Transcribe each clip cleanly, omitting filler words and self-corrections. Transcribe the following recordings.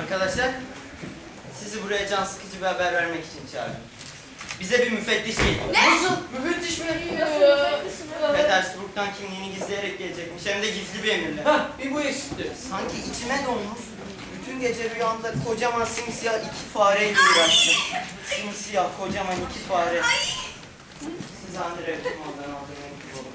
Arkadaşlar, sizi buraya can sıkıcı bir haber vermek için çağırdım. Bize bir müfettiş geliyor. Ne? Nasıl? Müfettiş mi? Petersburg'dan kimliğini gizleyerek gelecekmiş, hem de gizli bir emirle. Hah, bir bu eksikti. Sanki içime donmuş. Bütün gece rüyamda kocaman simsiyah iki fareyle uğraştım. Simsiyah, kocaman iki fare. Siz Andre Kumal'dan aldığım mektup olun.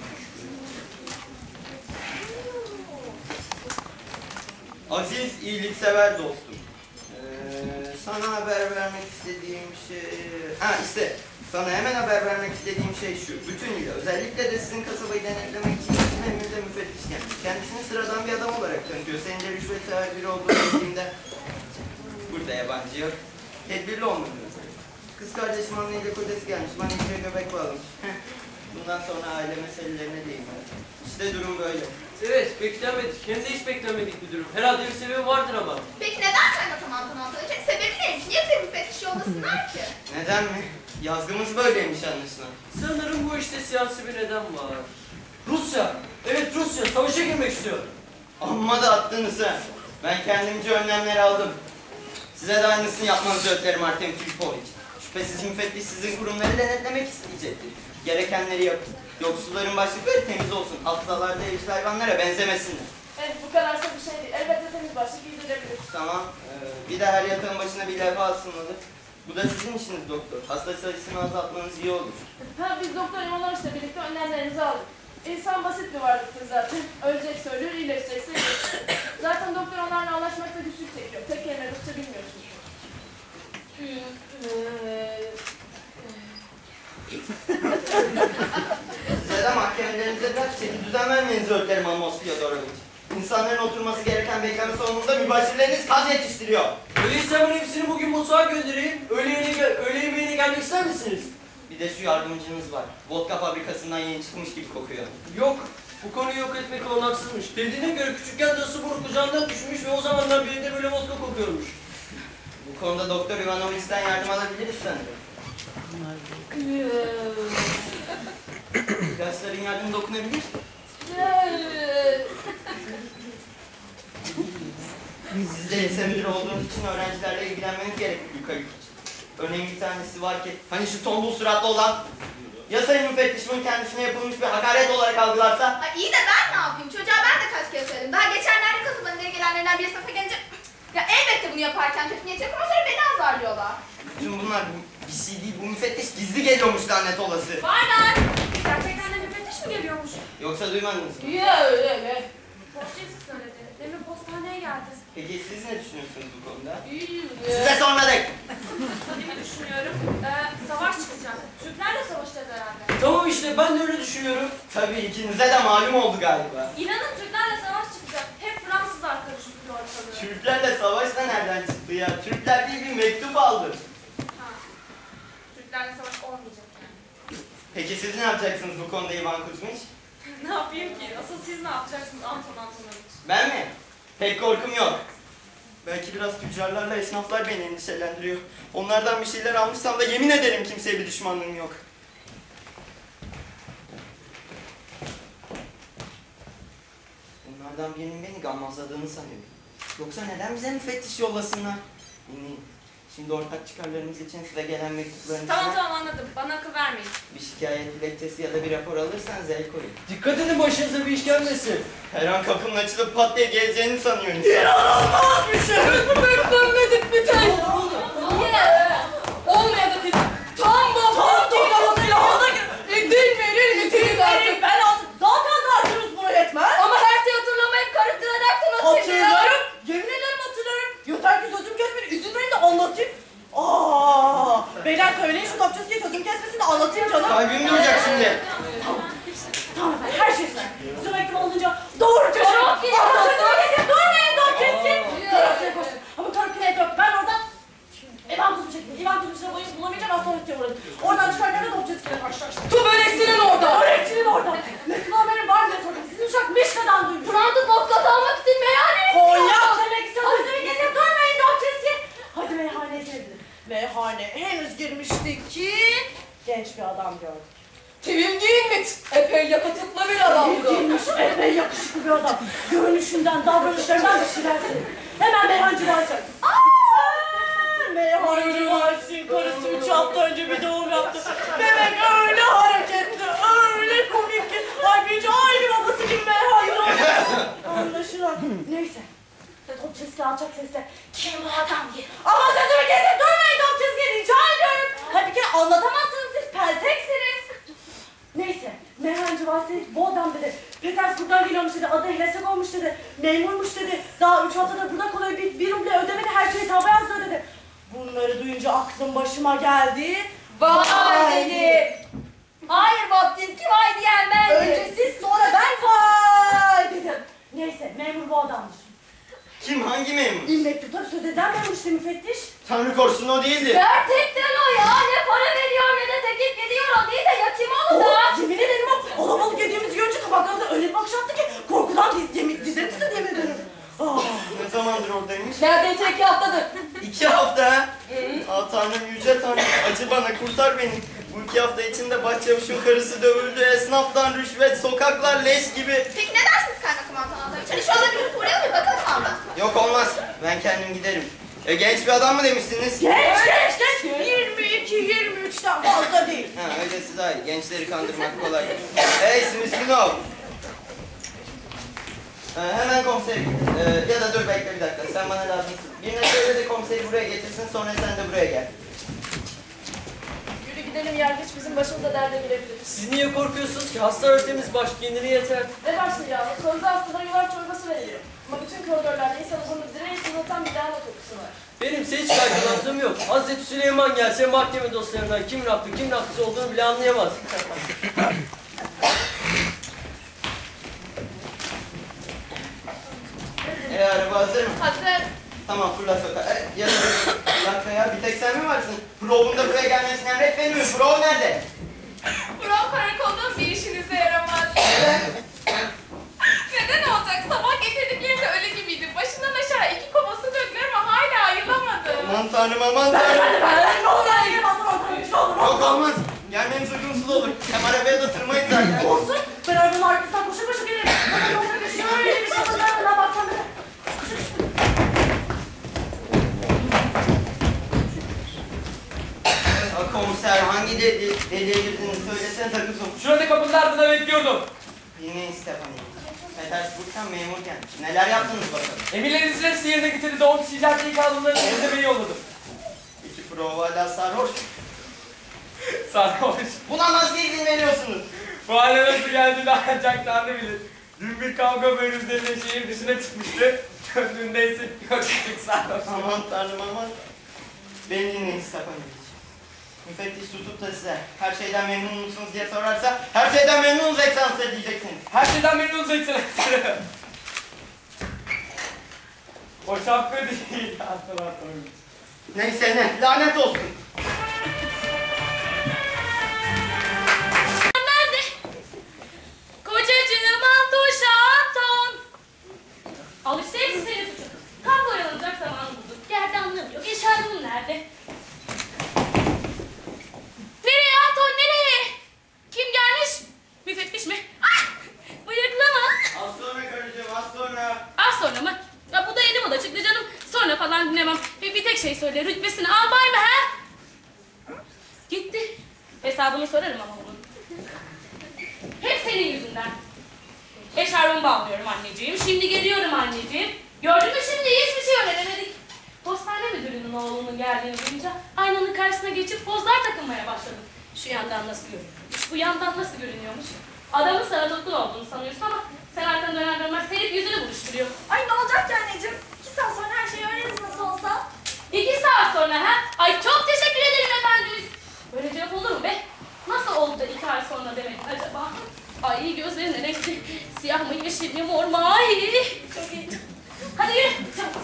Aziz, iyiliksever dostum. Sana haber vermek istediğim şey... işte. Sana hemen haber vermek istediğim şey şu. Bütünüyle, özellikle de sizin kasabayı denetlemek için bizim emrinde müfettiş gelmiş. Kendisini sıradan bir adam olarak tanıtıyor. Senin de rüşvetsever biri olduğunu bildiğimde... Burada yabancı yok. Tedbirli olmalıyız. Kız kardeşim Anne ile kocası gelmiş. Bana içeri göbek bağlamış. Bundan sonra aile meselelerine değinmez. İşte durum böyle. Evet, beklenmedik. Hem de hiç beklenmedik bir durum. Herhalde bir sebebi vardır ama. Peki neden kaynatamam tanıtılacak? Sebebi neymiş? Niye bize müfettiş yollasınlar ki? Neden mi? Yazgımız böyleymiş anlaşılan. Sanırım bu işte siyasi bir neden var. Rusya! Evet Rusya, savaşa girmek istiyor. Amma da attınız ha. Ben kendimce önlemler aldım. Size de aynısını yapmanızı ötlerim Artem Filipovic. Şüphesiz müfettiş sizin kurumları denetlemek isteyecektir. Gerekenleri yapın. Yoksulların başlıkları temiz olsun. Hastalarda evcil hayvanlara benzemesinler. Evet, bu kadarsa bir şey değil. Elbette temiz başlık giydirilebilir. Tamam. Bir de her yatağın başına bir levha asılmalı. Bu da sizin işiniz doktor. Hasta sayısını azaltmanız iyi olur. Ha, biz Doktor Ivanoviç'le birlikte önlemlerimizi aldık. İnsan basit bir varlıktır zaten. Ölecekse ölür, iyileşecekse iyileşir. Zaten doktor onlarla anlaşmakta güçlük çekiyor. Tek kelime Rusça bilmiyorsun. Size de mahkemelerinize biraz çeki düzen vermenizi ötlerim Amos Fyodorovic. İnsanların oturması gereken bekleme salonunda mübaşirleriniz kaz yetiştiriyor. Öyleyse ben hepsini bugün mutfağa göndereyim. Öğle yemeğine gelmek ister misiniz? Bir de şu yardımcınız var. Vodka fabrikasından yeni çıkmış gibi kokuyor. Yok. Bu konuyu yok etmek olaksızmış. Dediğine göre küçükken dası buruk kucağından düşmüş ve o zamandan beri de böyle vodka kokuyormuş. Bu konuda Doktor Ivanovic'den yardım alabiliriz sanırım. İlaçların yardımı dokunabilir. Siz de lise müdürü olduğunuz için öğrencilerle ilgilenmeniz gerekir yukarı için. Örneğin bir tanesi var ki, hani şu tombul suratlı olan, ya sayın müfettişimin kendisine yapılmış bir hakaret olarak algılarsa? Ay iyi de ben ne yapayım? Çocuğa ben de kaç kere söyledim. Daha geçenlerde kasabanın ileri gelenlerinden bir sınıfa gelince... Ya elbette bunu yaparken kötü niyet yok ama sonra beni azarlıyorlar. Bütün bunlar bir şey değil, bu müfettiş gizli geliyormuş lanet olası. Aynen. Gerçekten de müfettiş mi geliyormuş? Yoksa duymadınız mı? Postçusu söyledi. Demin postaneye geldi. Peki siz ne düşünüyorsunuz bu konuda? Size sormadık. Ne düşünüyorum? Savaş çıkacak. Türklerle savaşacağız herhalde. Tamam işte ben de öyle düşünüyorum. Tabii ikinize de malum oldu galiba. İnanın Türklerle savaş çıkacak. Hep Fransızlar karıştırıyor ortalığı. Türklerle savaş da nereden çıktı ya? Türkler değil bir mektup aldı. Ha. Türklerle savaş olmayacak yani. Peki siz ne yapacaksınız bu konuda Ivan Kuzmiç? Ne yapayım ki? Asıl siz ne yapacaksınız Anton Antonovich? Ben mi? Pek korkum yok. Belki biraz tüccarlarla esnaflar beni endişelendiriyor. Onlardan bir şeyler almışsam da yemin ederim kimseye bir düşmanlığım yok. Bunlardan birinin beni gammazladığını sanıyorum. Yoksa neden bize müfettiş yollasınlar? Dinleyin. Şimdi ortak çıkarlarımız için size gelen mektuplarınızda Tamam anladım. Bana akıl vermeyin. bir şikayet dilekçesi ya da bir rapor alırsanız el koyun. Dikkat edin başınıza bir iş gelmesin. Her an kapının açılıp pat diye geleceğini sanıyor insan. İnanılmaz bir şey! Beklenmedik bir şey! Niye? Olmayadı ki. Tam lahana değil verir mi? Ben aldım. Zaten dağıtırız bunu yetmez. Ama her şeyi hatırlamayıp karıştıracaksın hatırlıyor. Hatırlarım. Yemin ederim hatırlarım. Yeter ki sözüm kesmeyin. İzin verin de anlatayım. Beyler söyleyin şu topçusu sözüm kesmesin de anlatayım canım. Kalbim duracak şimdi. Tamam ben her şeyi söylerim. Su mektubu olunca doğruca şu. Ama sözümü kesin durmayın topçusu. Tarafçıya koştum. Ama tarafçıya yok. Ben oradan İvan Kuzmu çektim. İvan Kuzmu'na boyun bulamayacağım hastalıkçıya uğradım. Oradan çıkarken de topçuya karşılaştım. Tu börekçinin orada. Öğretçinin orada. Mektubu haberim var diye sordum. Sizin uşak Mişka'dan duymuş. Fransız vodkası almak için meyhaneye Konya demek istiyorum. Sözümü kesip durmayın topçusu. Hadi meyhaneye girelim. Meyhane henüz girmiştik ki genç bir adam gördük. Tivim giyinmiş. Epey yakıtıklı bir adamdı. Giyinmiş epey yakışıklı bir adam. Görünüşünden, davranışlarından bir şeyler söyledi. Hemen meyhancılığa çağırdım. Meyhaneci Valisi'nin karısı 3 hafta önce bir doğum yaptı. Bebek öyle hareketli, öyle komik ki. Halbuki aynı babası gibi meyhaneci oldu. Anlaşılan. Neyse. Topçeski alçak sesle kim bu adam diye. Ama sözümü kesip durmayın Topçeski, rica ediyorum. Halbuki anlatamazsınız, siz pelteksiniz. Neyse, meyhaneci Valisi bu adam dedi. Petersburg'dan geliyormuş dedi, adı Hilesek olmuş dedi. Memurmuş dedi. Daha 3 haftada burada kalıyor, bir ruble ödemedi, her şeyi hesaba yazdı dedi. Bunları duyunca aklım başıma geldi. Vay dedi. Hayır Baptist, vay diyen ben. Önce siz, sonra ben vay dedim. Neyse, memur bu adammış. Kim? Hangi memur? Mektupta söz eden memur işte müfettiş. Tanrı korusun o değildi. Gerçekten o ya. Ne para veriyor ne de tekip gidiyor o değil de ya kim oldu da? Yemin ederim o alabalık yediğimiz görünce tabaklarımıza öyle bir bakış attı ki korkudan dizlerimizde yemin ederim. Ne zamandır oradaymış? Neredeyse 2 haftadır. 2 hafta ha? Aa Tanrım, yüce Tanrım, acı bana, kurtar beni. Bu 2 hafta içinde başçavuşun karısı dövüldü, esnaftan rüşvet, sokaklar leş gibi. Peki ne dersiniz kaymakam Altan? Hadi şu anda bir uğrayalım bir bakalım abla. Yok olmaz, ben kendim giderim. Genç bir adam mı demiştiniz? Genç. 22-23'ten fazla değil. Ha öylesi daha iyi, gençleri kandırmak kolay. Hey Smiskinov! Hemen komisere git. Ya da dur bekle bir dakika, sen bana lazımsın. Birine söyle de komiseri buraya getirsin, sonra sen de buraya gel. Yürü gidelim, yargıç bizim başımıza derde girebilir. Siz niye korkuyorsunuz ki? Hasta örtemiz baş kendine yeter. Ne başlı ya? Sözde hastalara yuvar çorbası veriliyor. Ama bütün koridorlarda insanın bunu direğe sızlatan bir lahana kokusu var. Benimse hiç kaygılandığım yok. Hazreti Süleyman gelse mahkeme dosyalarından kimin haklı kimin haksız olduğunu bile anlayamaz. Araba hazır mı? Hazır. Tamam fırla sokağa. Ya da bir dakika ya, bir tek sen mi varsın? Prov'un da buraya gelmesini emretmedin mi? Prov nerede? Buram karakolda bir işinize yaramaz. Neden olacak? Sabah getirdiklerinde öyle gibiydi. Başından aşağı 2 kova su döktüler ama hala ayılamadı. Aman tanrım, aman tanrım. Ne olur ayırım adamı. Yok olmaz. Gelmemiz uygunsuz olur. Hem arabaya da sırmayız zaten. Olsun. Ben arabanın arkasından koşa koşa gelirim. Şöyle bir şey bana baksana. Komiser hangi deliğe girdiğini söylesene takılsın. Şurada kapının ardında bekliyordum. Yine Stefani. Petersburg'dan memur gelmiş. Neler yaptınız bakalım? Emirlerinizin hepsi yerine getirdi. 10 kişi icatlı ikazımları size beni yolladım. İki prova hala sarhoş. Sarhoş. Buna nasıl izin veriyorsunuz? Bu hale nasıl geldiğini ancak Tanrı bilir. Dün bir kavga böyle üzerine şehir dışına çıkmıştı. Döndüğünde ise küçük sarhoş. Aman tanrım aman. Beni dinleyin Stefani. Müfettiş tutup da size her şeyden memnun musunuz diye sorarsa her şeyden memnunuz eksansı diyeceksiniz. Her şeyden memnunuz Ekselansları. O şapka değil. Neyse ne, lanet olsun. Nerede? Kocacığım Antoş Anton. Al işte hepsi senin suçun. Tam boyalanacak zamanı bulduk. Gerdanlığım yok. Eşarbım nerede? Nereye Anton nereye? Kim gelmiş? Müfettiş mi? Ah! Bıyıklı mı? Az sonra karıcığım, az sonra. Az sonra mı? Ya bu da yeni moda çıktı canım. Sonra falan dinlemem. Bir tek şey söyle. Rütbesini albay mı ha? Gitti. Hesabını sorarım ama bunun. Hep senin yüzünden. Eşarbımı bağlıyorum anneciğim. Şimdi geliyorum anneciğim. Gördün mü şimdi hiçbir şey öğrenemedik. Postane müdürünün oğlunun geldiğini duyunca aynanın karşısına geçip pozlar takılmaya başladım. Şu yandan nasıl görünüyormuş, bu yandan nasıl görünüyormuş. Adamın sana tutkun olduğunu sanıyorsun ama sen arkanı döner dönmez herif yüzünü buruşturuyor. Ay ne olacak ki anneciğim? 2 saat sonra her şeyi öğreniriz nasıl olsa. 2 saat sonra ha? Ay çok teşekkür ederim efendimiz. Böyle cevap olur mu be? Nasıl oldu da 2 ay sonra demedin acaba? Ay gözlerinin renkli. Siyah mı yeşil mi mor mu? Ay çok iyi. Hadi yürü. Çabuk.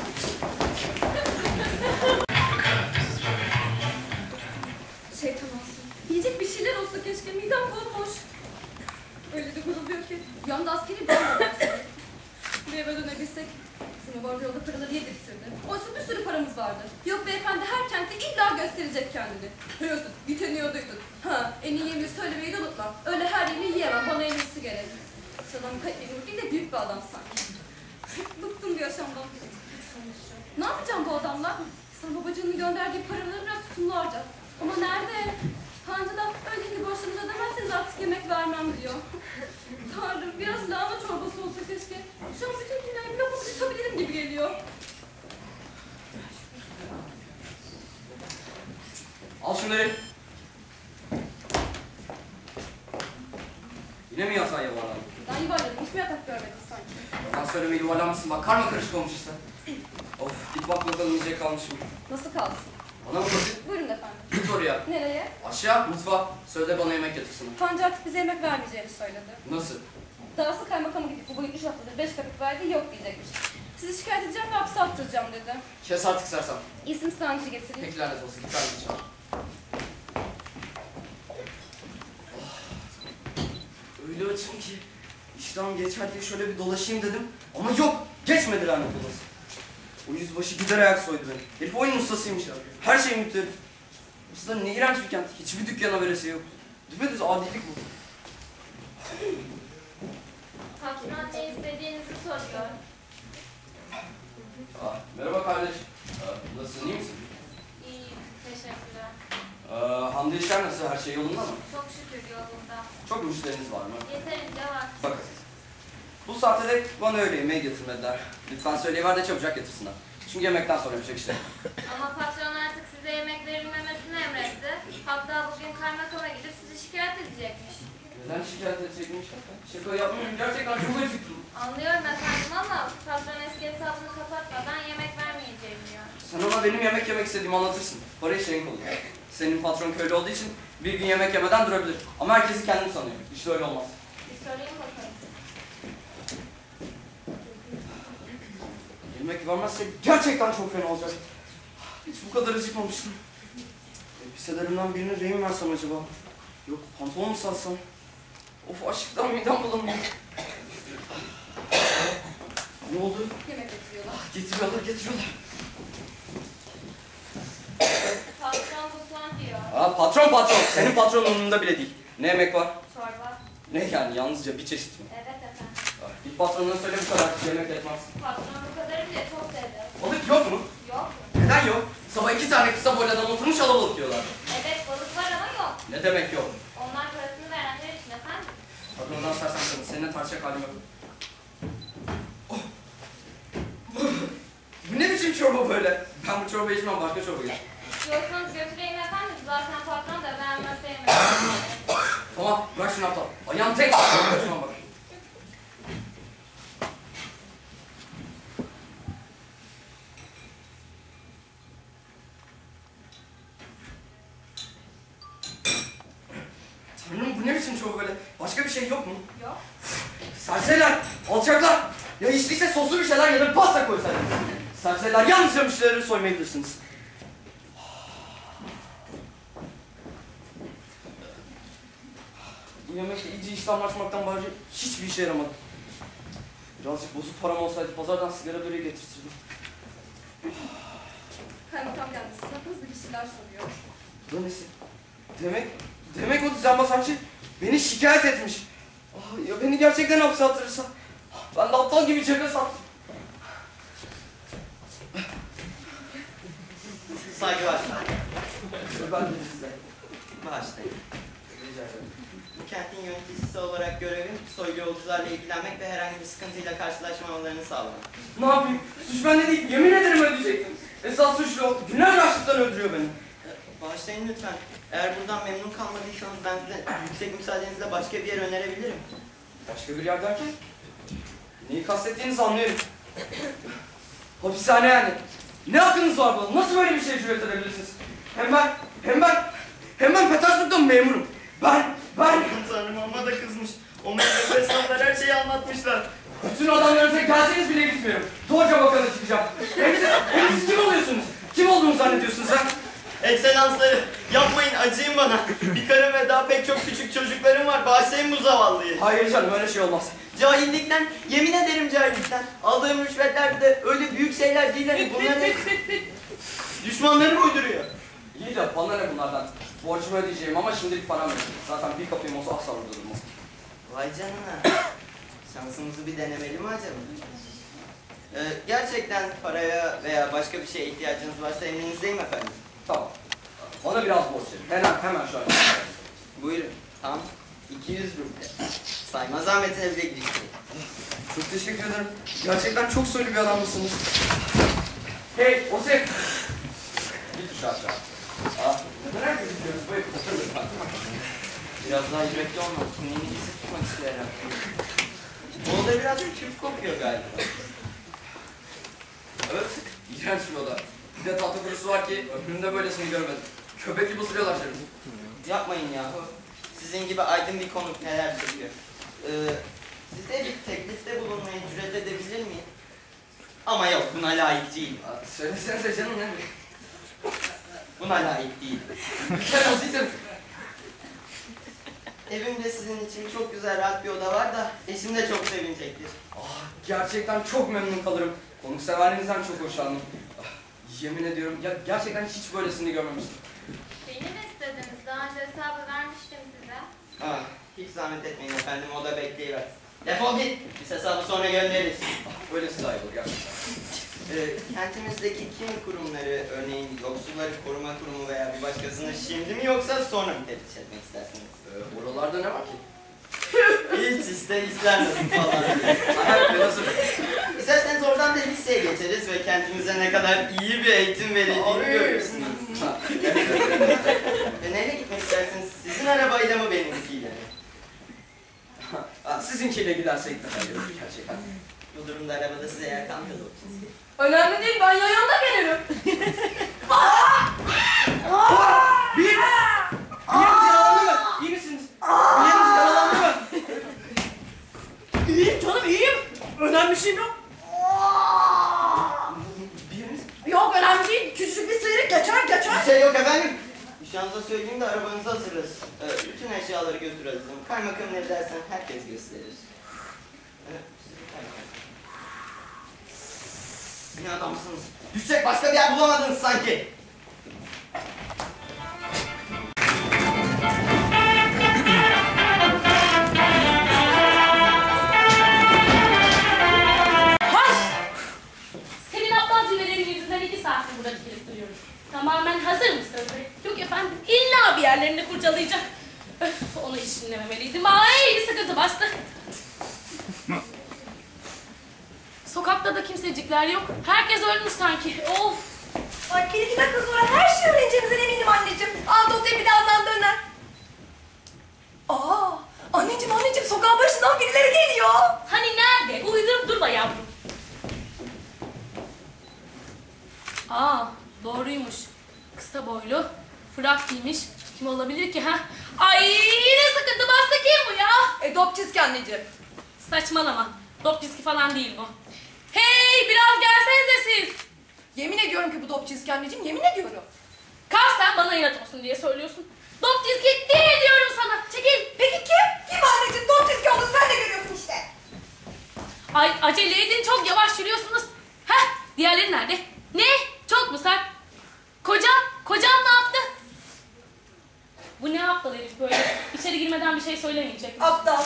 Şeytan olsun. Yiyecek bir şeyler olsa keşke, midem bomboş. Öyle de guruluyor ki. Yanda askeri bağlamak. Bir eve dönebilsek. Bizim var yolda paraları yedirtirdi. Oysa bir sürü paramız vardı. Yok beyefendi her kentte illa gösterecek kendini. Biliyorsun biteniyorduydun. Ha en iyi yemeği söylemeyi de unutma. Öyle her yemeği yiyemem, bana en iyisi gerek. Sıradan birkaç bir değil de büyük bir adam sanki. Bıktım bu yaşamdan. Ne yapacağım bu adamla? Sen babacığının gönderdiği paraları biraz tutumlu harca. Ama nerede? Tanrı da öyle hindi borçlarınızı ödemezseniz artık yemek vermem diyor. Tanrım biraz lahana çorbası olsa keşke. Şu an bütün dünyayı bir lokma tutabilirim gibi geliyor. Al şunları. Yine mi yatağa yuvarlandın? Ben yuvarladım. Hiçbir yatak görmedim sanki. Yalan söyleme yuvarlanmışsın bak karma karışık olmuş işte. Of git bak bakalım yiyecek kalmış mı? Nasıl kalsın? Bana mı bakın? Buyurun efendim. Git oraya. Nereye? Aşağı mutfağa. Söyle bana yemek getirsin. Tanrı artık bize yemek vermeyeceğini söyledi. Nasıl? Dahası kaymakama gidip bu boyun 3 haftadır 5 kapık verdi yok diyecekmiş. Sizi şikayet edeceğim ve hapse attıracağım dedi. Kes artık sersem. İsim sancı getireyim. Peki lanet olsun. Git ben çağır. Öyle açım ki iştahım geçer diye şöyle bir dolaşayım dedim. Ama yok. Geçmedi lanet olası. O yüzbaşı gider ayak soydu beni. Herif oyun ustasıymış ya. Her şey mutlu herif. Burası da ne iğrenç bir kent. Hiçbir dükkana veresiye yok. Düpedüz adilik bu. Patron ne istediğinizi soruyor. Merhaba kardeş. Nasılsın, iyi misin? İyiyim, teşekkürler. Hamdi işler nasıl? Her şey yolunda mı? Çok şükür yolunda. Çok müşteriniz var mı? Yeterince var. Bakın. Bu saatte de bana öğle yemeği getirmediler. Lütfen söyleyiver de çabucak getirsinler. Çünkü yemekten sonra yapacak işler. Ama patron artık size yemek verilmemesini emretti. Hatta bugün kaymakama gidip sizi şikayet edecekmiş. Neden şikayet edecekmiş? Şaka yapmıyorum. Gerçekten çok acıktım. Anlıyorum efendim ama patron eski hesabını kapatmadan yemek vermeyeceğim diyor. Sen ona benim yemek yemek istediğimi anlatırsın. Para işlerin kolay. Senin patron köylü olduğu için bir gün yemek yemeden durabilir. Ama herkesi kendim sanıyor. İşte öyle olmaz. Bir sorayım bakalım. Yemek vermezse gerçekten çok fena olacak. Hiç bu kadar acıkmamıştım. Elbiselerimden birini rehin versem acaba? Yok, pantolon mu satsam? Of, açlıktan midem bulanıyor. Ne oldu? Yemek getiriyorlar. Getiriyorlar. Patron bu son diyor. Aa, patron. Senin patronun umurunda bile değil. Ne yemek var? Çorba. Ne yani, yalnızca bir çeşit mi? Evet efendim. Git patronuna söyle bu kadar yemek etmez. Patron bu kadarı bile çok sevdi. Balık yok mu? Yok. Neden yok? Sabah 2 tane kısa boylu adam oturmuş alabalık yiyorlar. Evet balık var ama yok. Ne demek yok? Onlar parasını verenler için efendim. Patrondan sersen kadın, seninle tartışacak halim yok. Oh! Bu ne biçim çorba böyle? Ben bu çorba içmem, başka çorba içmem. İstiyorsanız götüreyim efendim. Zaten patron da beğenmezse yemeği. Tamam, bırak şunu aptal. Ayağım tek. Kaçmam bak. Tanrım, bu ne biçim çorba böyle? Başka bir şey yok mu? Yok. Serseriler, alçaklar. Ya hiç değilse soslu bir şeyler ya da pasta koysaydınız. Serseriler, yalnızca müşterileri soymayı bilirsiniz. Bu yemekle iyice iştahlaşmaktan bari hiçbir işe yaramadı. Birazcık bozuk param olsaydı pazardan sigara böreği getirtirdim. Kaymakam geldi. Siz hakkınızda bir şeyler soruyor. Bu da nesi? Demek o düzenbazakçı beni şikayet etmiş. Ah, ya beni gerçekten hapse attırırsa? Ben de aptal gibi cebe sattım. Saygı var. Ben de size. Bağışlayın. Rica ederim. Bu kentin yöneticisi olarak görevim soylu yolcularla ilgilenmek ve herhangi bir sıkıntıyla karşılaşmamalarını sağlamak. Ne yapayım? Suç bende değil. Yemin ederim ödeyecektim. Esas suçlu o. Günlerce açlıktan öldürüyor beni. Bağışlayın lütfen. Eğer buradan memnun kalmadıysanız ben size yüksek müsaadenizle başka bir yer önerebilirim. Başka bir yer derken? Neyi kastettiğinizi anlıyorum. Hapishane yani. Ne hakkınız var bana? Nasıl böyle bir şey cüret edebilirsiniz? Hem ben Petersburg'da memurum. Ben... Tanrım amma da kızmış. O memleket esnaflar her şeyi anlatmışlar. Bütün adamlarınıza gelseniz bile gitmiyorum. Doğruca bakana çıkacağım. Hem siz kim oluyorsunuz? Kim olduğunu zannediyorsun sen? Ekselansları, yapmayın, acıyın bana. Bir karım ve daha pek çok küçük çocuklarım var. Bağışlayın bu zavallıyı. Hayır canım, öyle şey olmaz. Cahillikten, yemin ederim cahillikten. Aldığım rüşvetler de öyle büyük şeyler değil. Hani bunları düşmanlarım uyduruyor. İyi de bana ne bunlardan? Borcumu ödeyeceğim ama şimdilik param yok. Zaten bir kapıyım olsa asla burada durmaz. Vay canına. Şansımızı bir denemeli mi acaba? Gerçekten paraya veya başka bir şeye ihtiyacınız varsa emrinizdeyim efendim. Tamam. Bana biraz borç verin. Hemen şu an. Buyurun. Tam 200 ruble. Sayma zahmetine bile girişmeyin. Çok teşekkür ederim. Gerçekten çok soylu bir adam mısınız? Hey, Osip! Git şu aşağı. Neden herkes gidiyoruz? Buyurun, oturun. Biraz daha yürekli olmak, kimliğini gizli tutmak istiyor herhalde. Bu oda biraz küf kokuyor galiba. Evet, iğrenç bir oda. Bir de tahta kurusu var ki ömrümde böylesini görmedim. Köpek gibi ısırıyorlar canım. Yapmayın yahu. Sizin gibi aydın bir konuk neler çekiyor. Size bir teklifte bulunmayı cüret edebilir miyim? Ama yok, buna layık değil. Söylesenize canım ya. Buna layık değil. Lütfen Osip'im. Evimde sizin için çok güzel rahat bir oda var da eşim de çok sevinecektir. Gerçekten çok memnun kalırım. Konukseverliğinizden çok hoşlandım. Yemin ediyorum ya gerçekten hiç böylesini görmemiştim. Beni mi istediniz? Daha önce hesabı vermiştim size. Hiç zahmet etmeyin efendim, oda bekleyiver. Defol git, biz hesabı sonra göndeririz. Böylesi daha iyi olur gerçekten. Kentimizdeki kimi kurumları, örneğin Yoksulları Koruma Kurumu veya bir başkasını şimdi mi yoksa sonra mı teftiş etmek istersiniz? Oralarda ne var ki? Hiç ister falan. Hayır, nasıl? İsterseniz oradan da liseye geçeriz ve kentimize ne kadar iyi bir eğitim verildiğini görürsünüz. Neyle gitmek istersiniz? Sizin arabayla mı benimkiyle mi? Sizinkiyle gidersek daha iyi olur gerçekten. Bu durumda arabada size yer kalmıyor da. Önemli değil, ben yayanda gelirim. Bir yeriniz yaralandı mı? İyi misiniz? Bir yeriniz yaralandı mı? İyiyim canım, iyiyim. Önemli bir şeyim yok. Bir yeriniz? Yok, önemli değil. Küçücük bir sıyrık geçer. Bir şey yok efendim. Nişanınıza söyleyeyim de arabanızı hazırlasın. Bütün eşyaları götürelim. Kaymakam ne dersen herkes gösterir. Ne adamsınız? Düşecek başka bir yer bulamadınız sanki. Hay! Senin aptal cümlelerin yüzünden 2 saattir burada dikilip duruyoruz. Tamamen hazır mısın? Yok efendim, illa bir yerlerini kurcalayacak. Öf, onu hiç dinlememeliydim. Ay, bir sıkıntı bastı. Sokakta da kimsecikler yok. Herkes ölmüş sanki. Of! Ay bir iki dakika sonra her şeyi öğreneceğimizden eminim anneciğim. Dosyayı birazdan döner. Anneciğim sokağın başından birileri geliyor. Hani nerede? Uydurup durma yavrum. Doğruymuş. Kısa boylu, frak giymiş. Kim olabilir ki ha? Ay, yine sıkıntı bastı, kim bu ya? Dop çizgi anneciğim. Saçmalama. Dop çizgi falan değil bu. Hey, biraz gelsenize siz. Yemin ediyorum ki bu dop çizgi anneciğim, yemin ediyorum. Kalk, sen bana inat olsun diye söylüyorsun. Dop çizgi değil diyorum sana. Çekil. Peki kim? Kim anneciğim? Dop çizgi olduğunu sen de görüyorsun işte. Ay, acele edin, çok yavaş yürüyorsunuz. Heh, diğerleri nerede? Ne? Çok mu sert? Kocam ne yaptı? Bu ne aptal herif böyle? İçeri girmeden bir şey söylemeyecek mi? Aptal.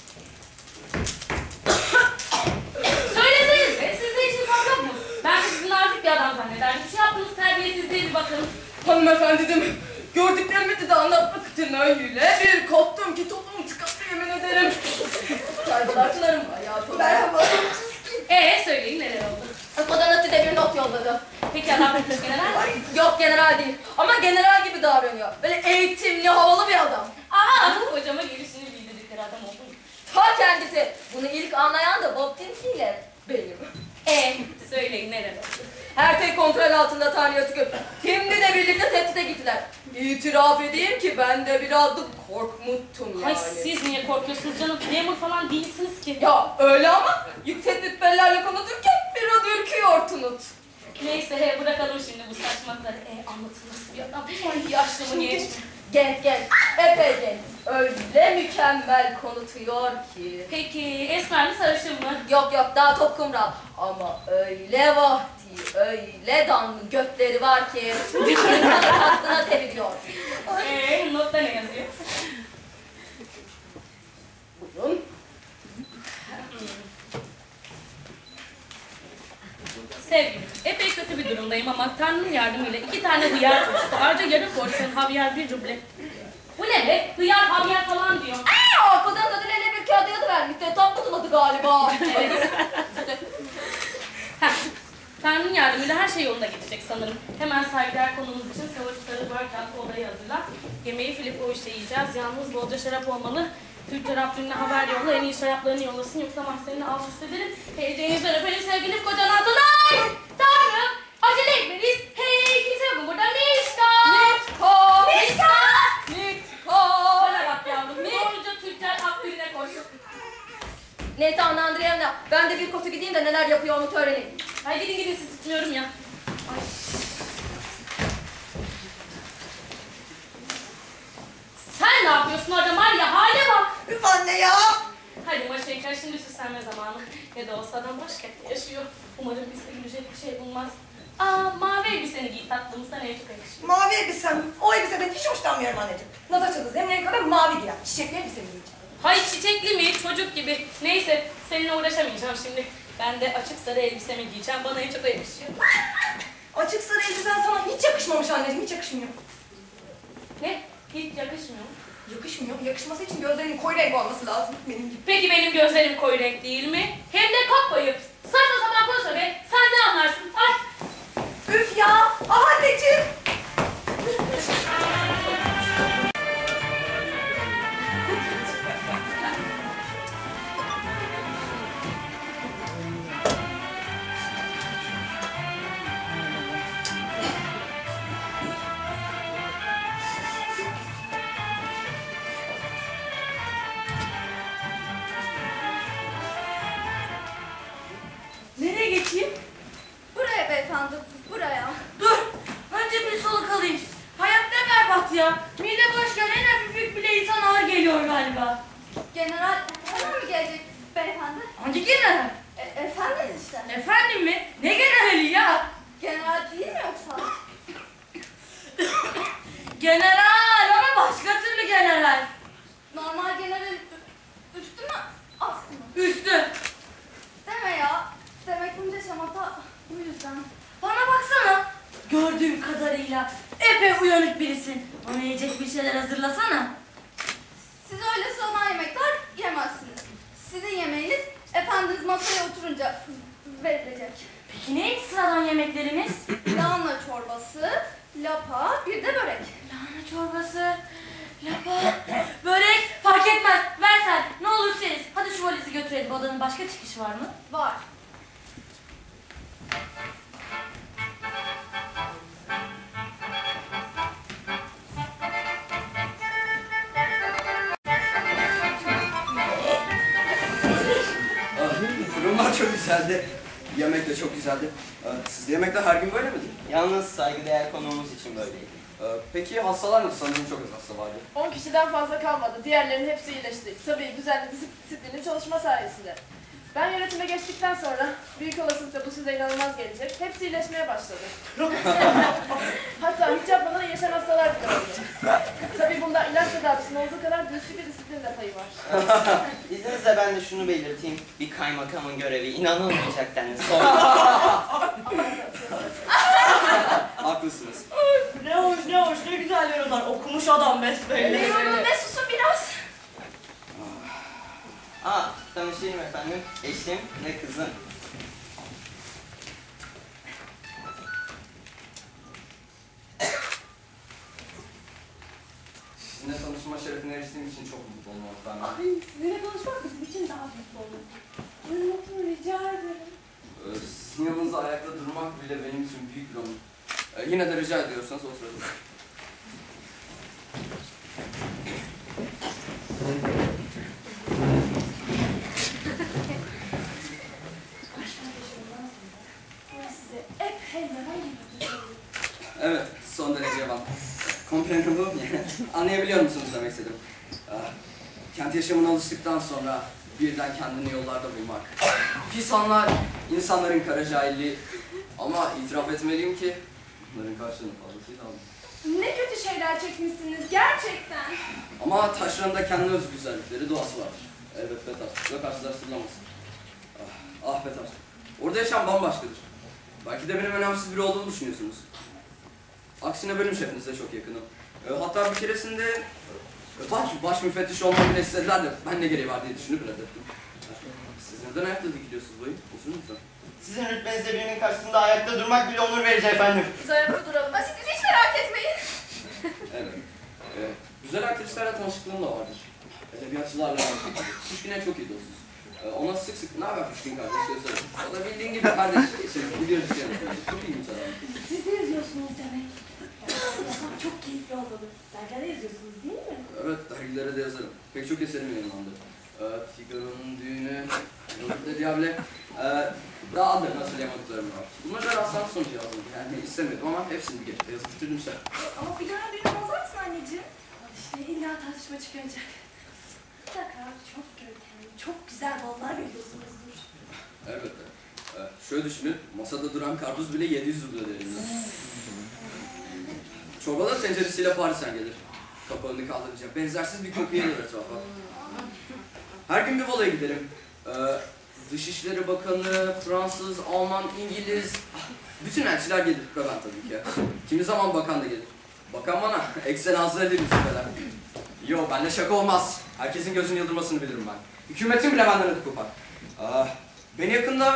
Söylesenize, sizde için kalacak mı? Ben de sizi nazik bir adam zannederdim. Şu yaptığınız terbiyesizliğe bir bakın. Hanımefendiciğim, gördüklerimi de anlatmak için öyle bir koptum ki topuğum çıkarttı, yemin ederim. Saygılarçılarım hayatım. Merhaba. Söyleyin neler oldu? Fotoğrafçı bir not yolladı. Peki adam general mi? Ay, yok general değil ama general gibi davranıyor. Böyle eğitimli, havalı bir adam. Kocama gelişini bildirdikleri adam oldu mu? Ta kendisi. Bunu ilk anlayan da Bob Tinsley ile benim. Söyleyin neler oldu? Her şey kontrol altında Tanrı'ya şükür. Şimdi de birlikte tehdide gittiler. İtiraf edeyim ki ben de birazcık korkmuttum yani. Ay, siz niye korkuyorsunuz canım? Memur falan değilsiniz ki. Ya öyle ama yüksek rütbelerle konuşurken biraz ürküyorsunuz. Neyse, bırakalım şimdi bu saçmalıkları. Anlatılması bir adam. Ay, yaşlı mı genç mi? Genç, epey genç. Öyle mükemmel konuşuyor ki. Peki esmer mi sarışın mı? Yok daha top kumral. Ama öyle vahdi, öyle danlı gökleri var ki insanı tatlına seviliyor. Notta ne yazıyor? Buyurun. Sevgilim, epey kötü bir durumdayım ama Tanrı'nın yardımıyla 2 tane hıyar tostu, ayrıca yarım porsiyon havyar bir ruble. Bu ne be? Hıyar havyar falan diyor. Kadın eline bir kağıt yazı vermişti. Tam buladı galiba. Heh, Tanrı'nın yardımıyla her şey yolunda gidecek sanırım. Hemen saygıdeğer konumuz için Savaş Sarı Duvar Kağıtlı odayı hazırla. Yemeği Filip o işte yiyeceğiz. Yalnız bolca şarap olmalı. Tüccar Abdül'üne haber yolla, en iyi şaraplarını yollasın yoksa mahzenini alt üst ederim. Heyecanınızdan öperim sevgilim kocan Altunay! Tanrım! Acele etmeliyiz. Hey! Kimse yok mu burada? Mişka! Mişka! Bana bak yavrum. Doğruca Tüccar Abdül'üne koş. Neyse Anna Andreyevna, ben de bir kotu gideyim de neler yapıyor onu öğreneyim. Ay gidin siz tutmuyorum ya. Ay. Sen ne yapıyorsun orada Maria? Hale bak. Üf anne ya! Hadi Maşenka şimdi süslenme zamanı. Ne de olsa adam başkentte yaşıyor. Umarım bizde gülecek bir şey bulmaz. Mavi elbiseni giy tatlım sana en çok yakışıyor. Mavi elbisem, o elbiseden hiç hoşlanmıyorum anneciğim. Natasha'da Zemre'ye kadar mavi giyer. Çiçekli elbise mi giyeceğim? Hay çiçekli mi? Çocuk gibi. Neyse seninle uğraşamayacağım şimdi. Ben de açık sarı elbisemi giyeceğim. Bana en çok yakışıyor. Açık sarı elbisen sana hiç yakışmamış anneciğim, hiç yakışmıyor. Ne? Hiç yakışmıyor mu? Yakışmıyor, yakışması için gözlerinin koyu renk olması lazım benim gibi. Peki benim gözlerim koyu renk değil mi? Hem de kapkayı. Saçma sapan konuşma be. Sen ne anlarsın? Ay. Üf ya! Ah anneciğim! Nereye geçeyim? Buraya beyefendi, buraya. Dur. Önce bir soluk alayım. Hayat ne berbat ya. Mide boşken en hafif yük bile insan ağır geliyor galiba. General hemen mi gelecek beyefendi? Hangi general? Efendim işte. Efendim mi? Ne generali ya? General değil mi yoksa? General ama başka türlü general. Normal generalin üstü mü, astı mı? Üstü. Deme ya. Demek bunca şamata bu yüzden. Bana baksana. Gördüğüm kadarıyla epey uyanık birisin. Bana yiyecek bir şeyler hazırlasana. Siz öyle sıradan yemekler yemezsiniz. Sizin yemeğiniz efendiniz masaya oturunca verilecek. Peki neymiş sıradan yemekleriniz? Lahana çorbası, lapa, bir de börek. Lahana çorbası, lapa, börek fark etmez. Ver sen. Ne olur seriz. Hadi şu valizi götürelim. Bu odanın başka çıkışı var mı? Var. Durumlar çok güzeldi. Yemek de çok güzeldi. Sizde yemekler her gün böyle midir? Yalnız saygıdeğer konuğumuz için böyleydi. Peki hastalar nasıl? Sanırım çok az hasta vardı. 10 kişiden fazla kalmadı. Diğerlerinin hepsi iyileşti. Tabii güzel disiplinli çalışma sayesinde. Ben yönetime geçtikten sonra büyük olasılıkla bu size inanılmaz gelecek. Hepsi iyileşmeye başladı. Hatta hiç yapmadan iyileşen hastalar bile oldu. Tabii bunda ilaç tedavisinin olduğu kadar güçlü bir disiplin de payı var. İzninizle ben de şunu belirteyim. Bir kaymakamın görevi inanılmayacak denli zor. Haklısınız. Ne hoş ne güzel yorumlar. Okumuş adam besbelli. Ne susun biraz. Tanışayım efendim. Eşim ve kızım. Sizinle tanışma şerefine eriştiğim için çok mutlu oldum ben. Sizinle konuşmak bizim için daha mutlu olur. Buyurun oturun rica ederim. Sizin yanınızda ayakta durmak bile benim için büyük bir onur. Yine de rica ediyorsanız oturalım. Evet, son derece yavan. Komprehensible bu. Anlayabiliyor musunuz demek istedim. Kent yaşamına alıştıktan sonra birden kendini yollarda bulmak. Pis anlar, insanların kara cahilliği. Ama itiraf etmeliyim ki bunların karşılığını fazlasıyla aldım. Ne kötü şeyler çekmişsiniz gerçekten. Ama taşranda da kendine özgü güzellikleri, doğası vardır. Elbet Betar, ve karşılaştırılamaz. Ah Betar, orada yaşam bambaşkadır. Belki de benim önemsiz biri olduğumu düşünüyorsunuz. Aksine bölüm şefinize çok yakınım. Hatta bir keresinde baş müfettiş olmamı bile istediler de ben ne gereği var diye düşünüp reddettim. Siz neden ayakta dikiliyorsunuz bayım? Oturun lütfen. Sizin rütbenizde birinin karşısında ayakta durmak bile onur verici efendim. Biz ayakta duralım. Siz hiç merak etmeyin. Evet. Güzel aktrislerle tanışıklığım da vardır. Edebiyatçılarla vardır. Püşkin'e çok iyi dostuz. Ona sık sık ne haber Püşkin kardeş yazarım. O da bildiğin gibi kardeş. Biliyoruz yani. Çok ilginç adam. Siz de yazıyorsunuz demek. Yazmak çok keyifli olmalı. Dergilerde yazıyorsunuz değil mi? Evet, dergilere de yazarım. Pek çok eserim yayınlandı. Figaro'nun düğünü, Rodrigo Diable, daha adlarını hatırlayamadıklarım var. Bunları da rastlantı sonucu yazdım. Yani istemiyordum ama hepsini bir gecede yazıp bitirdim işte. Ama Figaro'nun düğünü bozar mısın anneciğim? İşte illa tartışma çıkacak. Mutlaka çok görkemli, çok güzel ballar veriyorsunuzdur. Elbette. Şöyle düşünün, masada duran karpuz bile 700 ruble değerinde. Çorbada tenceresiyle Paris'ten gelir. Kapağını kaldırınca benzersiz bir koku gelir etrafa. Her gün bir volaya giderim. Dışişleri Bakanı, Fransız, Alman, İngiliz, bütün elçiler gelir ve ben tabii ki. Kimi zaman bakan da gelir. Bakan bana, ekselansları değil müzikler. Yo, benimle şaka olmaz. Herkesin gözünü yıldırmasını bilirim ben. Hükümetin bile benden ödü kopar. Beni yakında...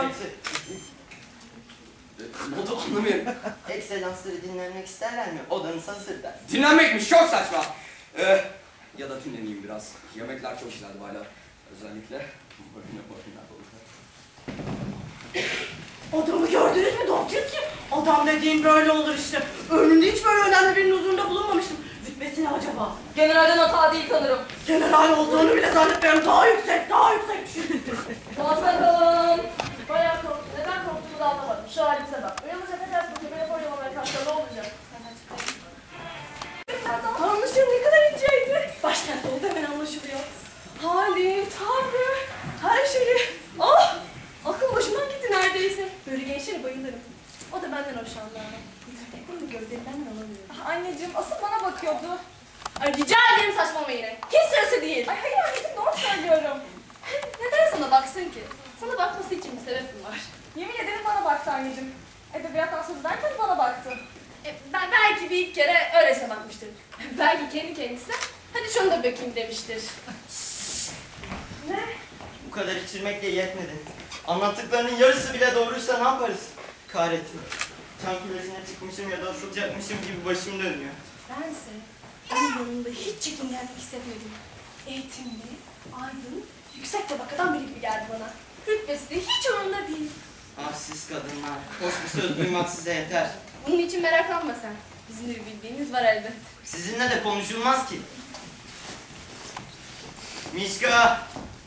Ne oldu anlamıyorum. Ekselansları dinlenmek isterler mi? Odanız hazır der. Dinlenmekmiş, çok saçma. Ya da dinleneyim biraz. Yemekler çok güzeldi hala. Özellikle... Adamı gördünüz mü Doktor ki? Adam dediğin böyle olur işte. Önünde hiç böyle önemli birinin huzurunda bulunmamıştım. Rütbesi ne acaba? Generalden hata değil tanırım. General olduğunu bile zannetmiyorum. Daha yüksek, daha yüksek. Bak bakalım. Bayağı korktum. Neden korktuğumu da anlamadım. Şu halimize bak. Uyanınca ne ters bakıyor. Beni boyalamaya kalksa ne olacak? Anlaşılıyor, ne kadar inceydi. Başkent oldu, hemen anlaşılıyor. Hali, tavrı, her şeyi. Ah! Akıl başıma gitti neredeyse. Böyle gençlere bayılırım. O da benden hoşlandı ama. Bunu gözlerinden alamıyorum. Anneciğim asıl bana bakıyordu. Ay rica ederim saçmalama yine. Hiç sırası değil. Ay hayır anneciğim doğru söylüyorum. Neden sana baksın ki? Sana bakması için bir sebebim var. Yemin ederim bana baktı anneciğim. Edebiyattan söz ederken bana baktı. Ben belki bir kere öylese bakmıştır. Belki kendi kendisine hadi şunu da bakayım demiştir. Ne? Bu kadar içirmekle yetmedi. Anlattıklarının yarısı bile doğruysa ne yaparız? Kahretsin. Çan kulesine çıkmışım ya da asılacakmışım gibi başım dönüyor. Bense onun yanında hiç çekingenlik hissetmedim. Eğitimli, aydın, yüksek tabakadan biri gibi geldi bana. Rütbesi de hiç umurumda değil. Ah siz kadınlar. Hoş bir söz duymak size yeter. Bunun için meraklanma sen. Bizim de bir bildiğimiz var elbet. Sizinle de konuşulmaz ki. Mişka!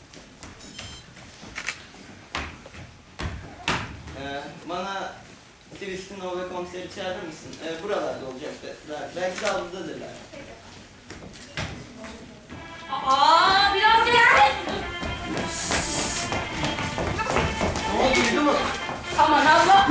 Bana Sivistinov ve komiseri çağırır mısın? Buralarda olacaklar. Belki de avludadırlar. Aa, biraz gelsin. Ne oldu, duydu mu? Aman Allah.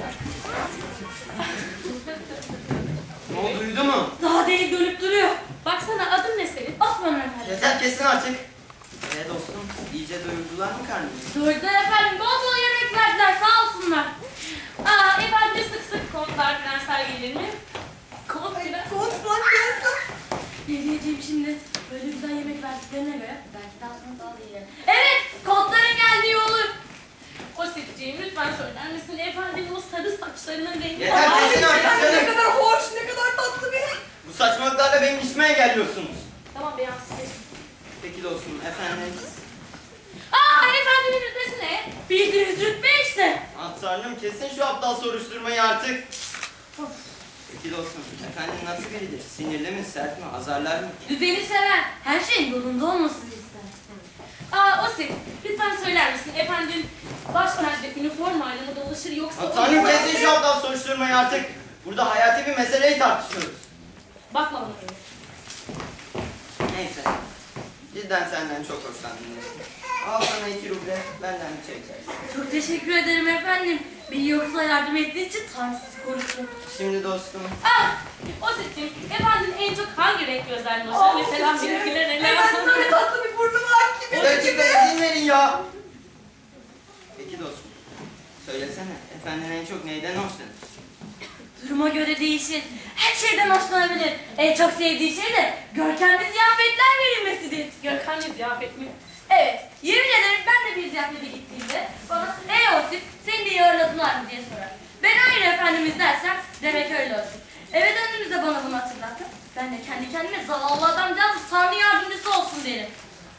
Ne oldu, duydu mu? Daha değil dönüp duruyor. Baksana adın ne senin? Osman Ömer. Yeter, kesin artık. Dostum, iyice doyurdular mı karnını? Doydular efendim. Bol bol yemek verdiler. Sağ olsunlar. Efendim sık sık kontlar, prensler gelir mi? Kont prensler. Ne diyeceğim şimdi? Böyle güzel yemek verdiklerine göre belki daha sonra daha da iyi. Evet, kontların geldiği olur. Osipciğim lütfen söyler misin efendim o sarı saçlarının rengi? Yeter, kesin artık canım. Ne kadar hoş, ne kadar tatlı biri. Bu saçmalıklarla benim işime geliyorsunuz. Tamam beyaz. Peki dostum, efendim. Efendimin rütbesi ne? Bildiğiniz rütbe işte. Ah tanrım, kesin şu aptal soruşturmayı artık. Peki dostum, efendim nasıl biridir? Sinirli mi, sert mi, azarlar mı? Düzeni sever. Her şeyin yolunda olmasını ister. Osip, lütfen söyler misin efendim başkentte üniformayla mı dolaşır yoksa... Ah tanrım, kesin şu aptal soruşturmayı artık. Burada hayati bir meseleyi tartışıyoruz. Bakma bana öyle. Neyse, cidden senden çok hoşlandım. Al sana 2 ruble, benden bir çay içersin. Çok teşekkür ederim efendim. Beni yoksa yardım ettiği için Tanrı sizi korusun. Şimdi dostum, Osip'ciğim, efendim en çok hangi renk gözlerden hoşlanır? Mesela benimkiler neler? Evet böyle tatlı bir burnu var ki. bir dakika izin verin ya. Peki dostum, söylesene. söylesene. Efendin en çok neyden hoşlanır? Duruma göre değişir. Her şeyden hoşlanabilir. En çok sevdiği şey de görkemli ziyafetler verilmesidir. Görkemli ziyafet mi? Evet. Yemin ederim ben de bir ziyafete gittiğimde bana Osip seni de iyi ağırladılar mı diye sorar. Ben hayır efendimiz dersem demek öyle olsun. Eve döndüğümüzde bana bunu hatırlatır. Ben de kendi kendime zavallı adamcağız Tanrı yardımcısı olsun derim.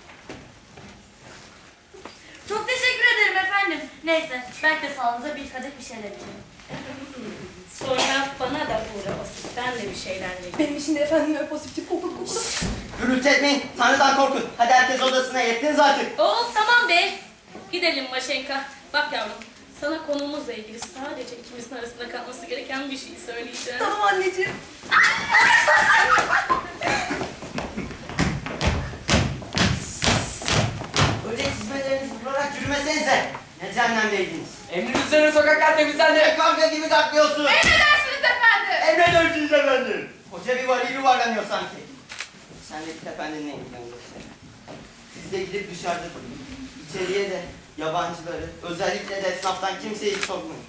Çok teşekkür ederim efendim. Neyse belki de sağlığınıza bir kadeh bir şeyler içelim. Sonra bana da uğra Osip. Ben de bir şeyler vereyim. Benim için de efendime pozitif kokur kokur. Gürültü etmeyin. Tanrı'dan korkun. Hadi herkes odasına, yettiniz artık. Tamam be. Gidelim Maşenka. Bak yavrum, sana konumuzla ilgili sadece ikimizin arasında kalması gereken bir şey söyleyeceğim. Tamam anneciğim. Öyle çizmelerinizi vurarak yürümesenize. Ne cehennemdeydiniz? Emrinizden sokaklar temizlendi. Ne kavga gibi katlıyorsun? Emredersiniz efendim. Emredersiniz efendim. Koca bir varil yuvarlanıyor sanki. Sen de git efendinle ilgileniyorsun. Siz de gidip dışarıda durun. İçeriye de yabancıları, özellikle de esnaftan kimseyi sokmayın.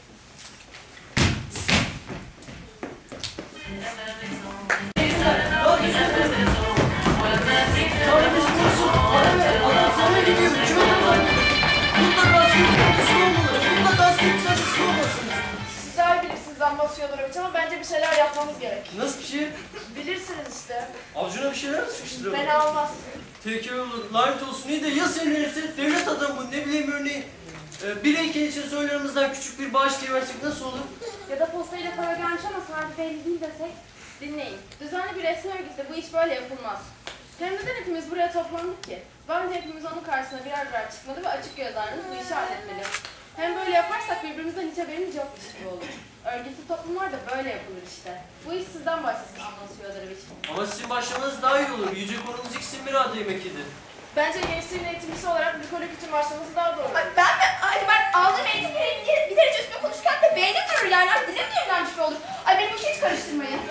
Adam sana gidiyor. Kime kadar? Mutlaka askeri çantası olmalı. Mutlaka askeri çantası olmasın. Siz daha iyi bilirsiniz Ambrosio Yodoroviç ama bence bir şeyler yapmamız gerek. Nasıl bir şey? Bilirsiniz işte. Avcuna bir şeyler mi sıkıştıralım? Fena olmaz. Tehlikeli olur. Lanet olsun. İyi de ya seninlerse devlet adamı ne bileyim örneğin bir heykel için soylarımızdan küçük bir bağış diye versek nasıl olur? Ya da postayla para gelmiş ama sahibi belli değil desek. Dinleyin. Düzenli bir resmi örgütle bu iş böyle yapılmaz. Hem neden hepimiz buraya toplandık ki? Bence hepimiz onun karşısına birer çıkmalı ve açık göz ardında bu işi halletmeli. Hem böyle yaparsak birbirimizden hiç haberimiz yokmuş gibi olur. Örgütlü toplumlar da böyle yapılır işte. Bu iş sizden başlasın Ambrosio Yodoroviç. Ama sizin başlamanız daha iyi olur. Yüce konumuz ikisinin bir adı yemekiydi. Bence gençliğin eğitimcisi olarak Nikolak için başlaması daha doğru. Ben mi? Ay ben aldığım eğitim bir derece üstüne konuşurken de beynim durur yani. Ay dilim yerinden gibi olur. Ay benim işi hiç karıştırmayın.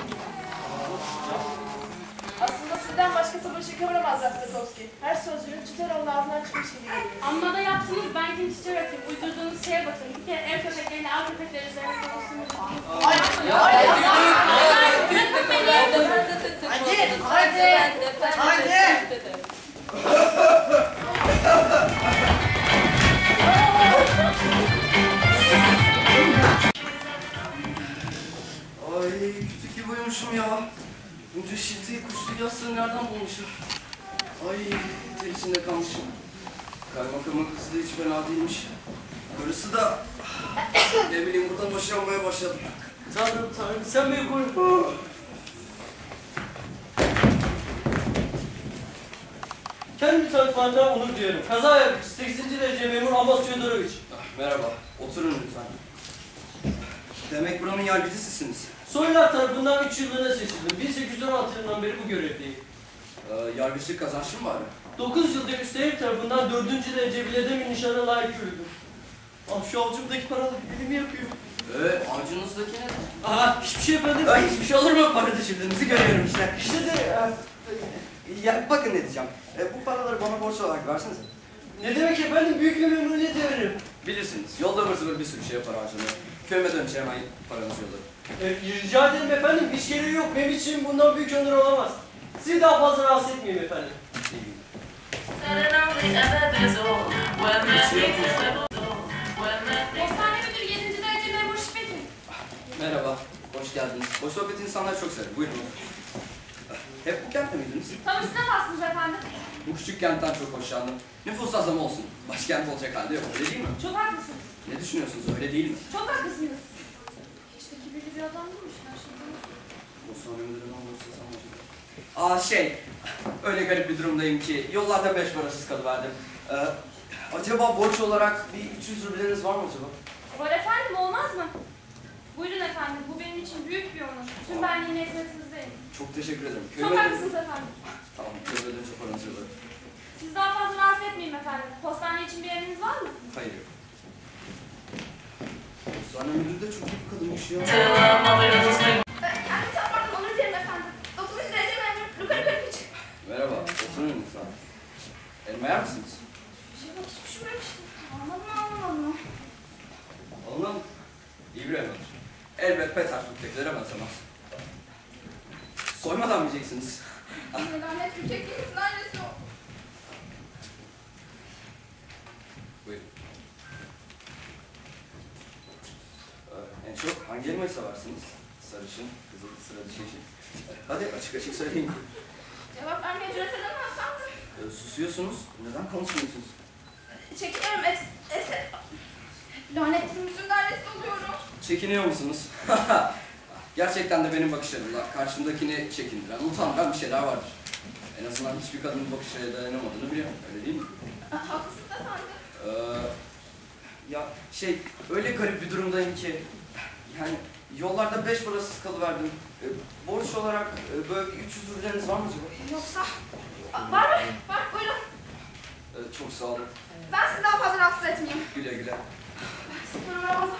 Aslında sizden başkası bu işi kıvıramaz Rastakovski. Her sözcüğün Çuterov'un ağzından çıkmış gibi geliyor. Amma da yaptınız, ben kim çiçeği öpeyim. Uydurduğunuz şeye bakın. Bir kere ev köpeklerini, av köpekleri üzerine konuştuğumuz bırakın beni. Hadi! Ay kütük gibi uyumuşum ya. Bunca şilteyi kuşlu yastığı nereden bulmuşum? Ay ter içinde kalmışım. Kaymakamın kızı da hiç fena değilmiş. Karısı da ne bileyim buradan boşanmaya başladı. Tanrım sen beni koru. Kendimi tanıtmandan onur duyuyorum. Kaza yapmış 8. derece memur Ambrosio Yodoroviç. Merhaba, oturun lütfen. Demek buranın yargıcısısınız. Soylar tarafından 3 yıllığına seçildim. 1816 yılından beri bu görevdeyim. Yargıçlık kazançlı mı bari? 9 yıldır üstelik tarafından 4. derece biledemin nişana layık görüldüm. Şu avucumdaki paralı dilimi yapıyor. Avucunuzdaki ne? Aha, hiçbir şey efendim. Hiçbir şey olur mu? Para düşürdüğünüzü görüyorum işte. İşte de... ya bakın ne diyeceğim. Bu paraları bana borç olarak versenize. Ne demek efendim? Büyük bir memnuniyet veririm. Bilirsiniz. Yolda ıvır zıvır bir sürü şeye para harcanıyor. Köyüme dönünce hemen paranızı yollarım. Rica ederim efendim. Hiç gereği yok. Benim için bundan büyük onur olamaz. Sizi daha fazla rahatsız etmeyeyim efendim. Postane müdürü 7. derece memur Şifet'im. Merhaba. Hoş geldiniz. Hoş sohbet insanlar çok sever. Buyurun. Hep bu kentte miydiniz? Tanıştıramazsınız efendim. Bu küçük kentten çok hoşlandım. Nüfus azamı olsun. Başkent olacak halde yok. Öyle değil mi? Çok haklısınız. Ne düşünüyorsunuz? Öyle değil mi? Çok haklısınız. İşte kibirli bir adam değilmiş. Her şey değil. O son ömrümden olursa sanmacım. Öyle garip bir durumdayım ki yollarda 5 parasız kalıverdim. Acaba borç olarak bir 300 rubleniz var mı acaba? Var efendim, olmaz mı? Buyurun efendim, bu benim için büyük bir onur. Tüm benliğine hizmetinizdeyim. Çok teşekkür ederim. Çok haklısınız efendim. Tamam, köyüme dönünce paranızı yollarım. Siz daha fazla rahatsız etmeyin efendim. Postane için bir emriniz var mı? Hayır yok. Postane müdürü de çok iyi bir kadınmış ya. Yani sen pardon onur dilerim efendim. 9. derece memur Luka Koviç. Merhaba, oturun lütfen. Elma yer misiniz? Bir şey bak hiç düşünmemiştim. Anlamadım. Petersburg'dakilere benzemez. Soymadan mı yiyeceksiniz? Lanet bir çektiğimiz neresi o? Buyurun. En çok hangi elmayı seversiniz? Sarışın, kızıl, sıra dışı yeşil. Hadi açık açık söyleyin. Cevap vermeye cüret edemezsem de. Susuyorsunuz. Neden konuşmuyorsunuz? Çekiliyorum lanetli yüzünden rezil oluyorum. Çekiniyor musunuz? Gerçekten de benim bakışlarımla karşımdakini çekindiren, utandıran bir şeyler vardır. En azından hiçbir kadının bakışlara dayanamadığını biliyorum. Öyle değil mi? Haklısınız efendim. Öyle garip bir durumdayım ki yani yollarda 5 parasız kalıverdim. Borç olarak böyle 300 rubleniz var mı acaba? Yoksa... Var buyurun. Çok sağ olun. Ben sizi daha fazla rahatsız etmeyeyim. Güle güle. Sıfırım Ramazan.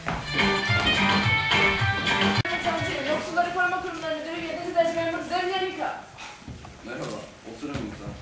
Yoksulları Koruma Kurumları Müdürü 7. derece memur Zemlyanika. Merhaba. Oturun lütfen.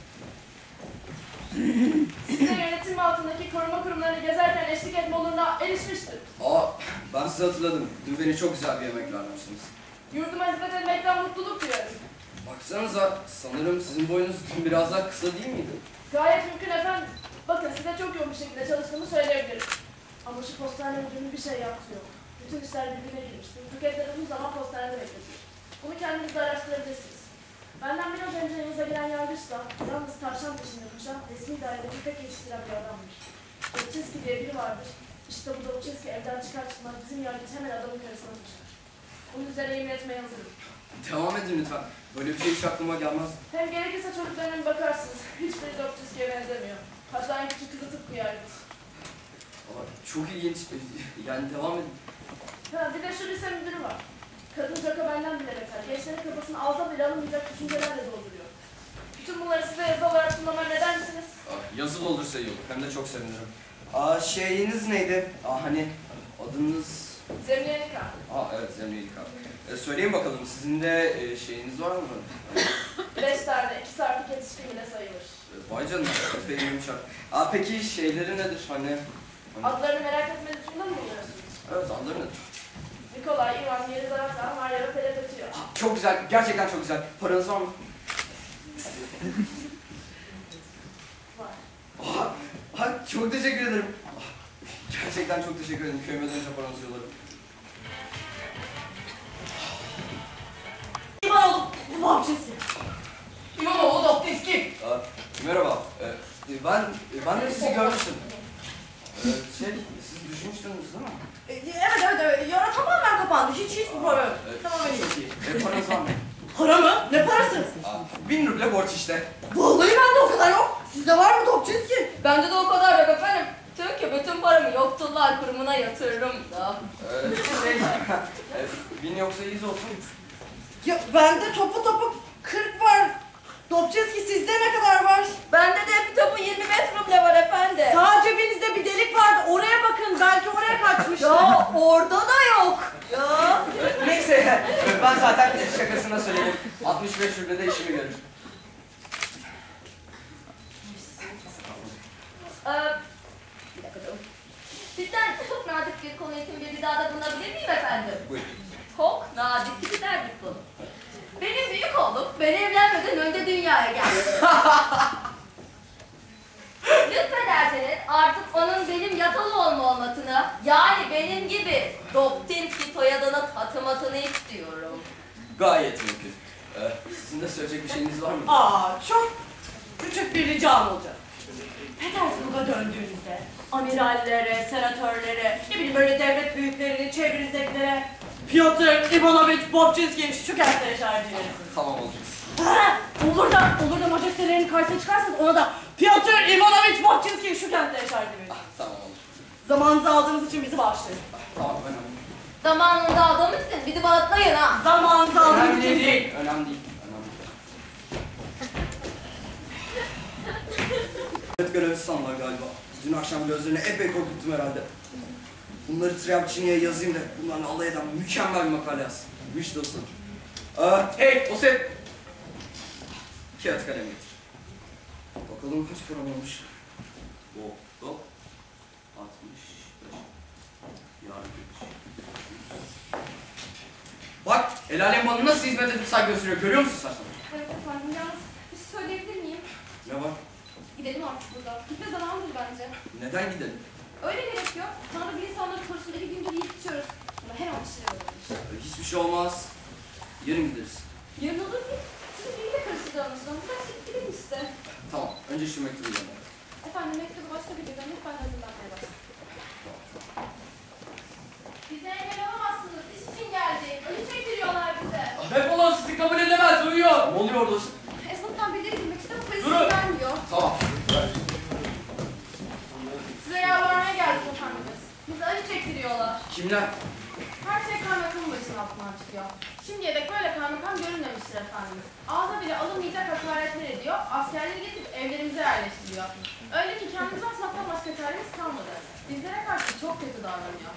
Size yönetim altındaki koruma kurumlarını gezerken eşlik etme oluruna erişmiştim. Ben sizi hatırladım. Dün beni çok güzel bir yemek vermiştiniz. Yurduma hizmet etmekten mutluluk duyuyorum. Baksanıza, sanırım sizin boyunuz dün biraz daha kısa değil miydi? Gayet mümkün efendim. Bakın size çok yoğun bir şekilde çalıştığımı söyleyebilirim. Ama şu postane müdürünün bir şey yaptığı yok. Bütün işler birbirine girmişti. Paketler uzun zaman postanede bekletiyor. Bunu kendiniz de araştırabilirsiniz. Benden biraz önce yanınıza giren yargıç da yalnız tavşan peşinde koşan resmi dairedeki tek yetiştiren bir adamdır. Dobçinski diye biri vardır. İşte bu Dobçinski evden çıkar çıkmaz bizim yargıç hemen adamın karısına koşar. Bunun üzerine yemin etmeye hazırım. Devam edin lütfen. Böyle bir şey hiç aklıma gelmez. Hem gerekirse çocuklarına bir bakarsınız. Hiçbiri Dobçinski'ye benzemiyor. Hatta en küçük kızı tıpkı yargıç. Çok ilginç. Yani devam edin. Bir de şu lise müdürü var. Kadın Jacobin'den bile beter. Gençlerin kafasını ağza bile alınmayacak düşüncelerle dolduruyor. Bütün bunları size yazılı olarak sunmama ne der misiniz? Yazılı olursa iyi olur. Hem de çok sevinirim. Şeyiniz neydi? Adınız... Zemlyanika. Evet, Zemlyanik abi. Söyleyin bakalım, sizin de şeyiniz var mı? 5 tane, 2 saatlik yetişkin bile sayılır. Vay canına, epey yumuşak. Peki şeyleri nedir? Adlarını merak etme lütfunda mı buluyorsunuz? Evet, adları nedir? Nikolay, Ivan, Yelizaveta, Maria ve Pelepetio. Çok güzel, gerçekten çok güzel. Paranız var mı? Var. Çok teşekkür ederim. Gerçekten çok teşekkür ederim. Köyüme dönünce paranızı yollarım. İvanoğlu, bu bahçesi. İmamoğlu Dobçinski. Merhaba. Ben de sizi görmüştüm. Siz düşmüştünüz değil mi? Evet. Yara tamamen kapandı. Hiçbir problem yok. Tamamen iyi. Çok iyi. Paranız var mı? Para mı? Ne parası? 1000 ruble borç işte. Vallahi bende o kadar yok. Sizde var mı Dobçinski? Bende de o kadar yok efendim. Çünkü bütün paramı yoksullar kurumuna yatırırım da. 1000 yoksa 100 olsun. Ya bende topu 40 var. Dobçinski sizde ne kadar var? Bende de bir topu 25 ruble var efendim. Sağ cebinizde bir delik vardı. Oraya bakın. Belki oraya kaçmıştır. Ya orada da yok. Ya. Neyse, ben zaten şakasına söyledim. 65 ruble de işimi görür. Bir dakika dur. Sizden çok nazik bir konu için bir ricada bulunabilir miyim efendim? Buyurun. Çok nazik bir bir konu. Benim büyük oğlum ben evlenmeden önce dünyaya geldi. Lütfederseniz artık onun benim yatalı olmasını, yani benim gibi Dobçinski soyadını tatımasını istiyorum. Gayet mümkün. Sizin de söyleyecek bir şeyiniz var mı? Çok küçük bir ricam olacak. Petersburg'a döndüğünüzde amirallere, senatörlere, ne bileyim böyle devlet büyüklerini, çevrenizdekilere Piotr Ivanovich Dobçinski'nin şu kentlere şahit verirsiniz. Tamam olacak. Olur da majestelerinin karşısına çıkarsanız ona da Piotr Ivanovich Dobçinski'nin şu kentlere şahit verirsiniz. Tamam olacak. Zamanınızı aldığınız için bizi bağışlayın. Tamam, önemli. Zamanında aldığım için bizi bağışlayın ha. Zamanınızı aldığınız Önemli için değil. Önemli değil. Evet, görevlisi sandılar galiba. Dün akşam gözlerini epey korkuttum herhalde. Bunları Triyapçini'ye yazayım da bunlarla alay eden mükemmel bir makale yaz. Wish dostum. Hey, o sen. Kağıt kalem getir. Bakalım kaç param olmuş. Hop. 65. Yargıç. El alem bana nasıl hizmet edip saygı gösteriyor görüyor musun sen? Evet efendim, yalnız bir şey söyleyebilir miyim? Ne var? Gidelim artık buradan. Gitme zamanıdır bence. Neden gidelim? Öyle gerekiyor. Tanrı bir insanları korusun, 2 gündür yiyip içiyoruz. Ama her an bir şey olabilir. Hiçbir şey olmaz. Yarın gideriz. Yarın olur ki sizi biriyle karıştıracağınızdan. Buradan çıkıp gidelim işte. Tamam. Önce şu mektubu yazalım. Efendim mektubu başka bir birden lütfen hazırlanmaya başlayın. Bize engel olamazsınız. İş için geldik. Ölü çektiriyorlar bize. Defolun, sizi kabul edemez, uyuyor. Ne oluyor orada? Esnaftan birileri girmek istiyor ama polis Durun. vermiyor. Tamam. Size yalvarmaya geldik efendimiz. Bize acı çektiriyorlar. Kimler? Her şey kaymakamın başının altından çıkıyor. Şimdiye dek böyle kaymakam görünmemiştir efendimiz. Ağza bile alınmayacak hakaretler ediyor, askerleri getirip evlerimize yerleştiriyor. Öyle ki kendimizi asmaktan başka çaremiz kalmadı. Bizlere karşı çok kötü davranıyor.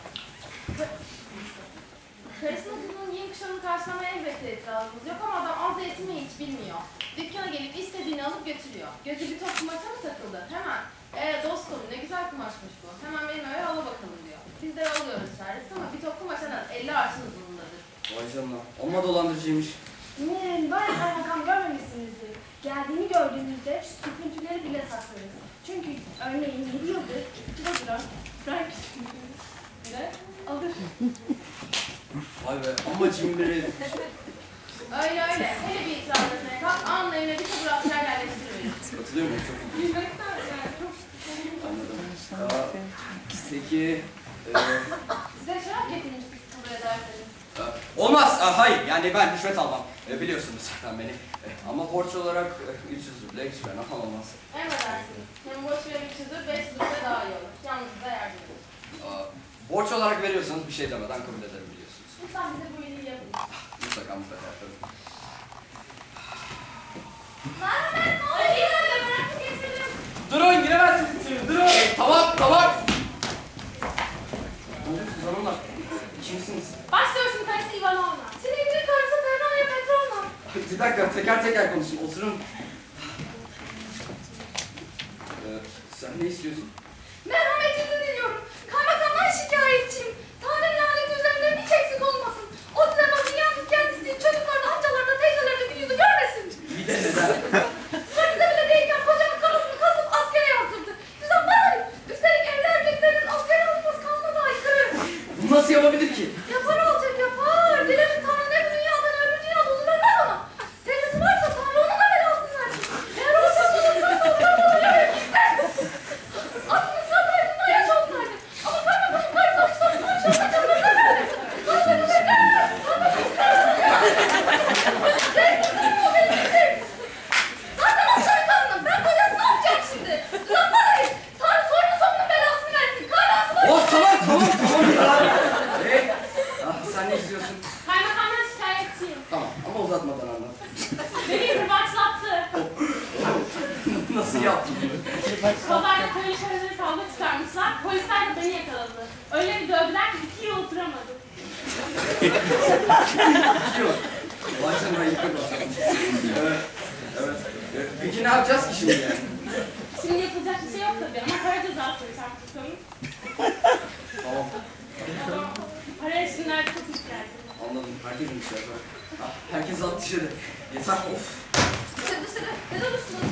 Karısının kızının yiyin kuşağını karşılamaya elbette itirazımız yok ama adam az da yetinmeyi hiç bilmiyor. Dükkana gelip istediğini alıp götürüyor. Gözü bir top kumaşa mı takıldı? Hemen. Dostum ne güzel kumaşmış bu. Hemen benim eve ala bakalım diyor. Biz de alıyoruz servis ama bir top kumaşadan 50 arşın uzunluğundadır. Vay canına. Amma dolandırıcıymış. Böyle kaymakam görmemişsinizdir. Geldiğini gördüğümüzde süprüntüleri bile saklarız. Çünkü örneğin 7 yıldır kilo duran frank süprüntüleri alır. Vay be. Amma cimri. Öyle öyle. Hele bir itiraz etmeye kalk, anla evine bir tabur asker yerleştiriverir. Katılıyor muyum? Çok iyi. Bilmekten yani çok Anladım. Peki... Size şarap getirmiştik kabul ederseniz. Olmaz. Hayır. Yani ben rüşvet almam. Biliyorsunuz zaten beni. Ama borç olarak 300 ruble hiç fena olmaz. Emredersiniz. Hem borç ve 300'ü 500'ü de daha iyi olur. Yalnız da yardım edin. Borç olarak veriyorsanız bir şey demeden kabul ederim biliyorsunuz. Lütfen bize bu iyiliği yapın. Mutlaka yaparım. Durun, giremezsiniz içeri, durun. Tamam. Ne oluyor siz hanımlar? Kimsiniz? Başlıyorsun karısı Ivanovna. Silivri karısı Fernaya Petrovna. Bir dakika teker teker konuşun. Oturun. Sen ne istiyorsun? Merhametinizi diliyorum. Kaymakamdan şikayetçiyim. Tanrı laneti üzerinde hiç eksik olmasın. O düzenbazın yalnız kendisi değil, çocuklarda, amcalarda, teyzelerde bir yüzü görmesin. İyi de neden? Sıramızda bile değilken kocamın karısını kasıp askere yazdırdı. Düzen bana ne? Üstelik evli erkeklerin askere alınması kanuna aykırı. Bunu nasıl yapabilir ki? Yapar olacak yapar. Dilerim Tanrı ne bu dünyadan öbür dünyada huzur vermez ona. Teyzesi varsa Tanrı ona da belasını versin. Eğer olacak olursa ondan ölür gitsin. Aklını sabredinden yaş olsaydı. Ama kaymakamın karısı açıklarından şahsen çabuklar verdi. Tanrı beni beklemez. Tanrı beni beklemez. Sevgilim o benim için. Zaten aslanı kanunum. Ben kocası ne yapacağım şimdi? Düzen bana ne? Tanrı soyunun sonunun belasını versin. Kahrolsun. Tamam ya. Sen ne istiyorsun? Kaymakamdan şikayetçiyim. Tamam ama uzatmadan anlat. Beni hırbaçlattı. Nasıl yaptın bunu? Pazarda köylü karıları kavga çıkarmışlar. Polisler de beni yakaladı. Öyle bir dövdüler ki 2 yıl oturamadım. Yok. Vay canına yıkık Evet. Peki ne yapacağız ki şimdi yani? Şimdi yapılacak bir şey yok tabii ama para cezası çarptırsanız. Tamam. Para işinlerde çok ihtiyacım. Anladım. Herkesin bir şey var. Herkes at dışarı. Yeter. Of. Dışarı. Ne olursunuz?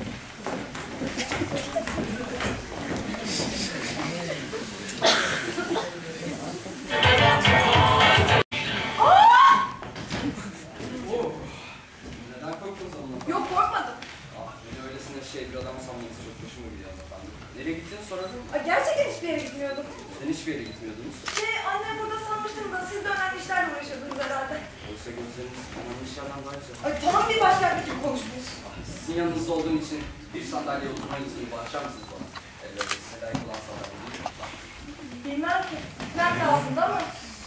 Neden korktunuz ondan? Yok korkmadım. Beni öylesine bir adam sanmanız çok hoşuma gidiyor hanımefendi. Nereye gittiğini sorarım. Gerçekten hiçbir yere gitmiyordum. Neden hiçbir yere gitmiyordunuz? Annem burada sanmıştım da siz de önemli işlerle uğraşıyordunuz herhalde. Oysa gözleriniz önemli işlerden daha güzel. Tamam bir başlangıç gibi konuştunuz. Sizin yanınızda olduğum için bir sandalye oturma izni bağışlar mısınız bana? Elbette size layık olan sandalye değil mi? Bilmem ki. Nerede aslında ama.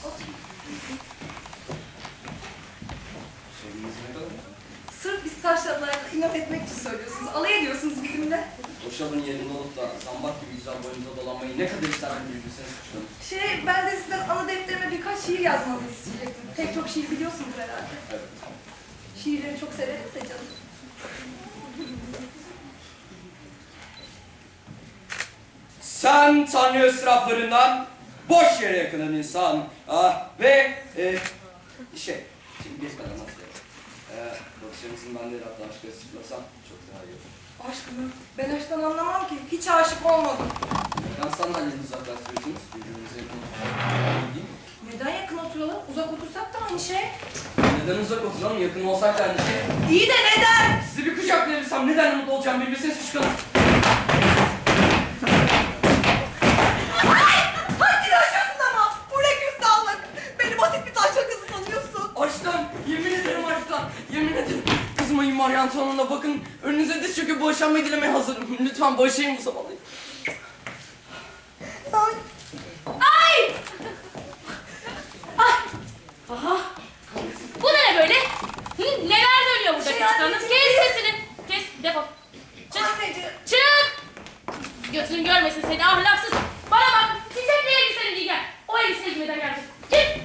Şeyiniz ne kadar? Sırf biz taşlarla inat etmek için söylüyorsunuz. Alay ediyorsunuz bizimle. Boşalın yerinde olup da zambak gibi güzel boyunuza dolanmayı ne kadar isterdim birbirinize suçlanın. Ben de sizden ana defterime birkaç şiir yazmanızı isteyecektim. Pek çok şiir biliyorsunuz herhalde. Evet. Şiirleri çok severim de canım. Sen Tanrı ıstıraplarından boş yere yakınan insan. Ve Şimdi geç kadar nasıl yapalım? Bakışlarınızın ben de hatta aşkı açıklasam çok daha iyi olur. Aşk mı? Ben aşktan anlamam ki. Hiç aşık olmadım. Neden sandalyenizi uzaklaştırıyorsunuz? Birbirinize yakın değil mi? Neden yakın oturalım? Uzak otursak da aynı şey. Neden uzak oturalım? Yakın olsak da aynı şey. İyi de neden? Sizi bir kucaklayabilirsem neden mutlu olacağım bilmeseniz küçük hanım. Haddini aşıyorsun ama. Bu ne küstahlık. Beni basit bir taşla kızı sanıyorsun. Aşktan, yemin ederim aşktan, yemin ederim. Kızım ayım Maria Antoine'la bakın, önünüze diz çöküp boşanmayı dilemeye hazırım. Lütfen boşayın bu sabahlayı. Ay. Ay! Ay! Aha! Bu ne böyle? Hı? Neler dönüyor burada Şey, küçük hanım? anneciğim, Kes sesini. Kes, defol. Çık. Anneciğim. Çık! Gözün görmesin seni ahlaksız. Bana bak, çiçekli elbiseni giy gel. O elbise giymeden gelecek. Git!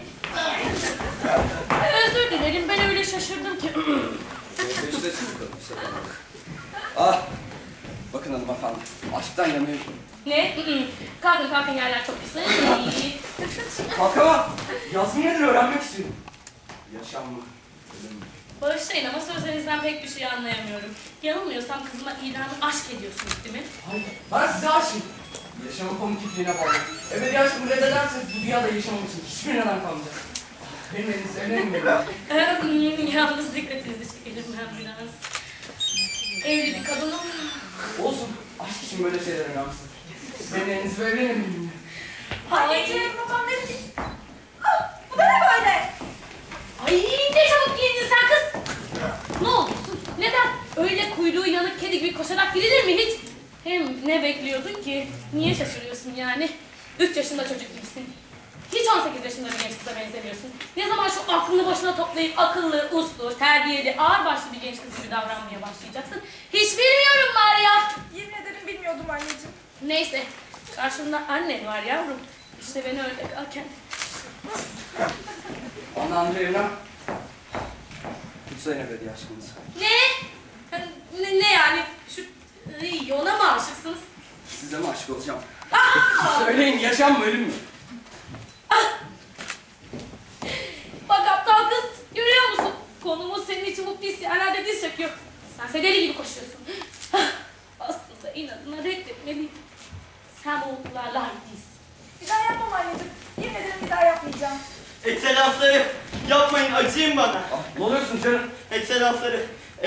Ay, özür dilerim, ben öyle şaşırdım ki. İşte çıkalım, işte bakalım. Ah! Bakın hanımefendi, aşktan yanıyorum. Ne? Kalkın kalkın, yerler çok pis. Kalkamam! Yazım nedir öğrenmek istiyorum. Yaşam mı? Ölüm mü? Bağışlayın ama sözlerinizden pek bir şey anlayamıyorum. Yanılmıyorsam kızıma ilanı aşk ediyorsunuz değil mi? Hayır, ben size aşığım. Yaşamın komikliğine bağlı. Ebedi aşkımı reddederseniz bu dünyada yaşamam için hiçbir neden kalmayacak. Benim elinizle evlenmeyin. Yalnız dikkatinizi çekelim ben biraz. Evli bir kadınım. Olsun, aşk için böyle şeyler önemsiz. Benim elinizle evlenelim. Anneciğim, babam ne dedi? Ah, bu da ne böyle? Ay ne çabuk giyindin sen kız. Ne olursun? Neden? Öyle kuyruğu yanık kedi gibi koşarak gidilir mi hiç? Hem ne bekliyordun ki? Niye şaşırıyorsun yani? 3 yaşında çocuk gibisin. Hiç 18 yaşında bir genç kıza benzemiyorsun. Ne zaman şu aklını başına toplayıp akıllı, uslu, terbiyeli, ağırbaşlı bir genç kız gibi davranmaya başlayacaksın? Hiç bilmiyorum Maria. Yemin ederim bilmiyordum anneciğim. Neyse, karşımda annen var yavrum. İşte beni öyle kalken. Anne Andreevna. Kutsayın ebedi aşkınız. Ne yani? Şu yola mı aşıksınız? Size mi aşık olacağım? Söyleyin, yaşam mı ölüm mü? Bak aptal kız, görüyor musun? Konumuz senin için bu pis yerlerde diz çöküyor. Sen deli gibi koşuyorsun. Aslında inadına reddetmeliyim. Sen bu mutlularla ait değilsin. Bir daha yapmam anneciğim. Yemin ederim bir daha yapmayacağım. Ekselansları yapmayın, acıyın bana. Ah, ne oluyorsun canım? Ekselansları,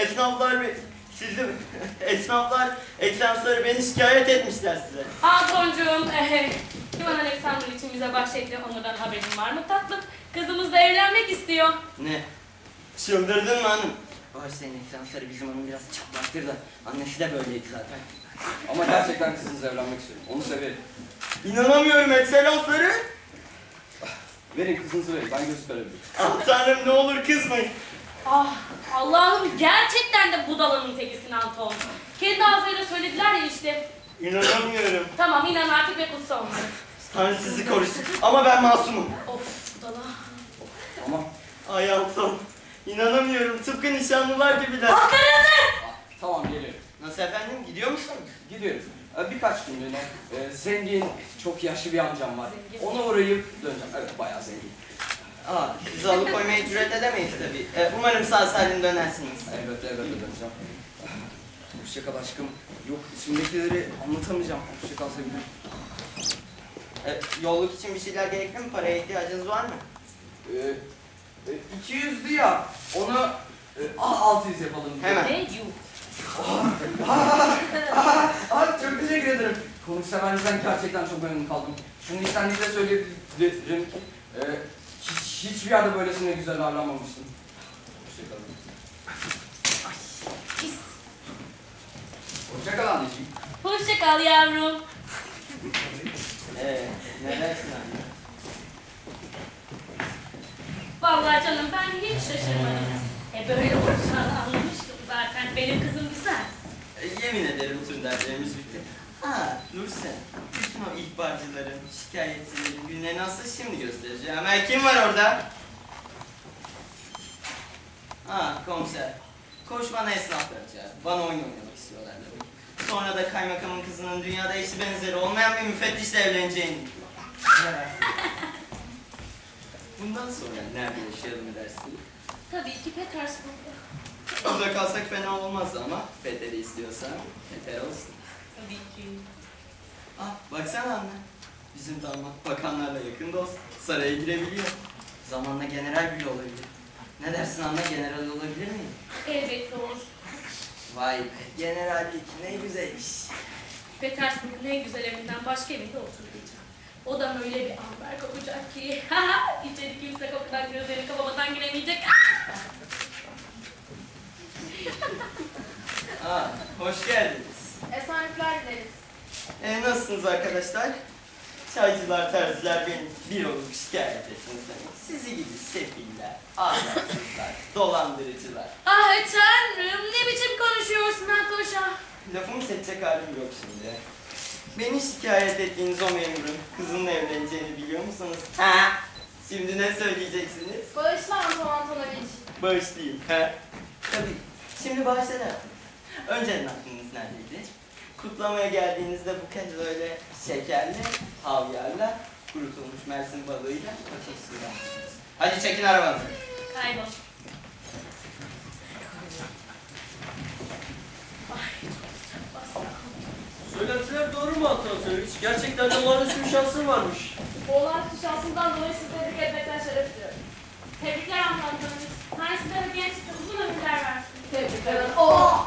ekselansları beni şikayet etmişler size. Antoncuğum, Ivan Alexander için bize bahşettiği onurdan haberin var mı tatlım? Kızımız da evlenmek istiyor. Ne? Çıldırdın mı hanım? Bağışlayın ekselansları, bizim hanım biraz çaplaktır da annesi de böyleydi zaten. Ama gerçekten kızınızla evlenmek istiyorum. Onu severim. İnanamıyorum ekselansları. Verin kızınızı verin, ben göz görebilirim. Ah tanrım, ne olur kızmayın. Ah Allah'ım, gerçekten de budalanın tekisin Anton. Kendi ağzıyla söylediler ya işte. İnanamıyorum. Tamam, inan artık ve kutsa onları. Tanrı sizi korusun ama ben masumum. Of budala. Tamam. Ay Anton, inanamıyorum, tıpkı nişanlılar gibiler. Tamam, geliyorum. Nasıl efendim, gidiyor musunuz? Gidiyorum. Birkaç günlüğüne. Zengin, çok yaşlı bir amcam var. Ona uğrayıp döneceğim. Evet, bayağı zengin. Aa, sizi alıkoymaya cüret edemeyiz tabii. Umarım sağ salim dönersiniz. Elbette döneceğim. Hoşçakal aşkım. Yok, içimdekileri anlatamayacağım. Hoşçakal sevgilim. Yolluk için bir şeyler gerekli mi? Paraya ihtiyacınız var mı? 200'lü ya. Onu 600 yapalım. Hemen. Ne yuh. Çok teşekkür ederim. Konukseverliğinizden gerçekten çok memnun kaldım. Şunu istenlikle söyleyebilirim ki hiçbir yerde böylesine güzel ağırlanmamıştım. Hoşçakalın. Pis. Hoşçakal anneciğim. Hoşça kal yavrum. Ne dersin anne? Vallahi canım, ben hiç şaşırmadım. Böyle olacağını anlamıştım zaten. Benim kızım güzel. Yemin ederim tüm dertlerimiz bitti. Nursen, bütün o ihbarcıların, şikayetçilerin günlerini asıl şimdi göstereceğim. Kim var orada? Komiser. Koş bana esnaflar çağır. Bana oyun oynamak istiyorlar tabii. Sonra da kaymakamın kızının dünyada eşi benzeri olmayan bir müfettişle evleneceğini. Bundan sonra nerede yaşayalım dersin? Tabii ki Petersburg'da. Burada kalsak fena olmaz ama Peter'i istiyorsan Peter olsun. Tabii ki. Ah baksana anne. Bizim damat bakanlarla yakın dost. Saraya girebiliyor. Zamanla general bile olabilir. Ne dersin anne, general olabilir miyim? Elbette olur. Vay be, generallik ne güzel iş. Petersburg'un en güzel evinden başka evinde oturmayacağım. Odam öyle bir amber kokacak ki. İçeri kimse kokudan gözlerini kapamadan giremeyecek. Aa, hoş geldiniz. Esenlikler dileriz. Nasılsınız arkadaşlar? Çaycılar, terziler beni bir olup şikayet ettiniz demek. Sizi gibi sefiller, ahlaksızlar, dolandırıcılar. Ah tanrım, ne biçim konuşuyorsun Atoşa? Lafımı seçecek halim yok şimdi. Beni şikayet ettiğiniz o memurun kızınla evleneceğini biliyor musunuz? Ha? Şimdi ne söyleyeceksiniz? Bağışla Anton Antonovich. Bağışlayayım. Ha? Tabii. Şimdi bağışlayalım. Önceden aklınız neredeydi? Kutlamaya geldiğinizde bu kez öyle şekerli, havyarla, kurutulmuş Mersin balığıyla ateş suyu yapmışsınız. Hadi çekin arabanızı. Kaybol. Söylentiler doğru mu Anatolyevich? Gerçekten de olağanüstü bir şansın varmış. Bu olağanüstü şansımdan dolayı sizi tebrik etmekten şeref duyuyorum. Tebrikler Anton Antonovich. Tanrı size ve gençlikte uzun ömürler versin. Tebrik ederim. Oh!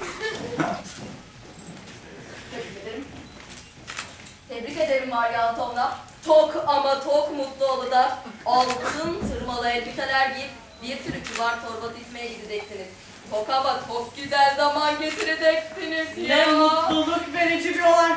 Tebrik ederim. Tebrik ederim Maria Antovna. Tok ama tok mutlu oluda altın tırmalı elbiteler giyip bir sürü kibar torba dikmeye gideceksiniz. Tok ama tok güzel zaman getireceksiniz ya. Ne mutluluk verici bir olay.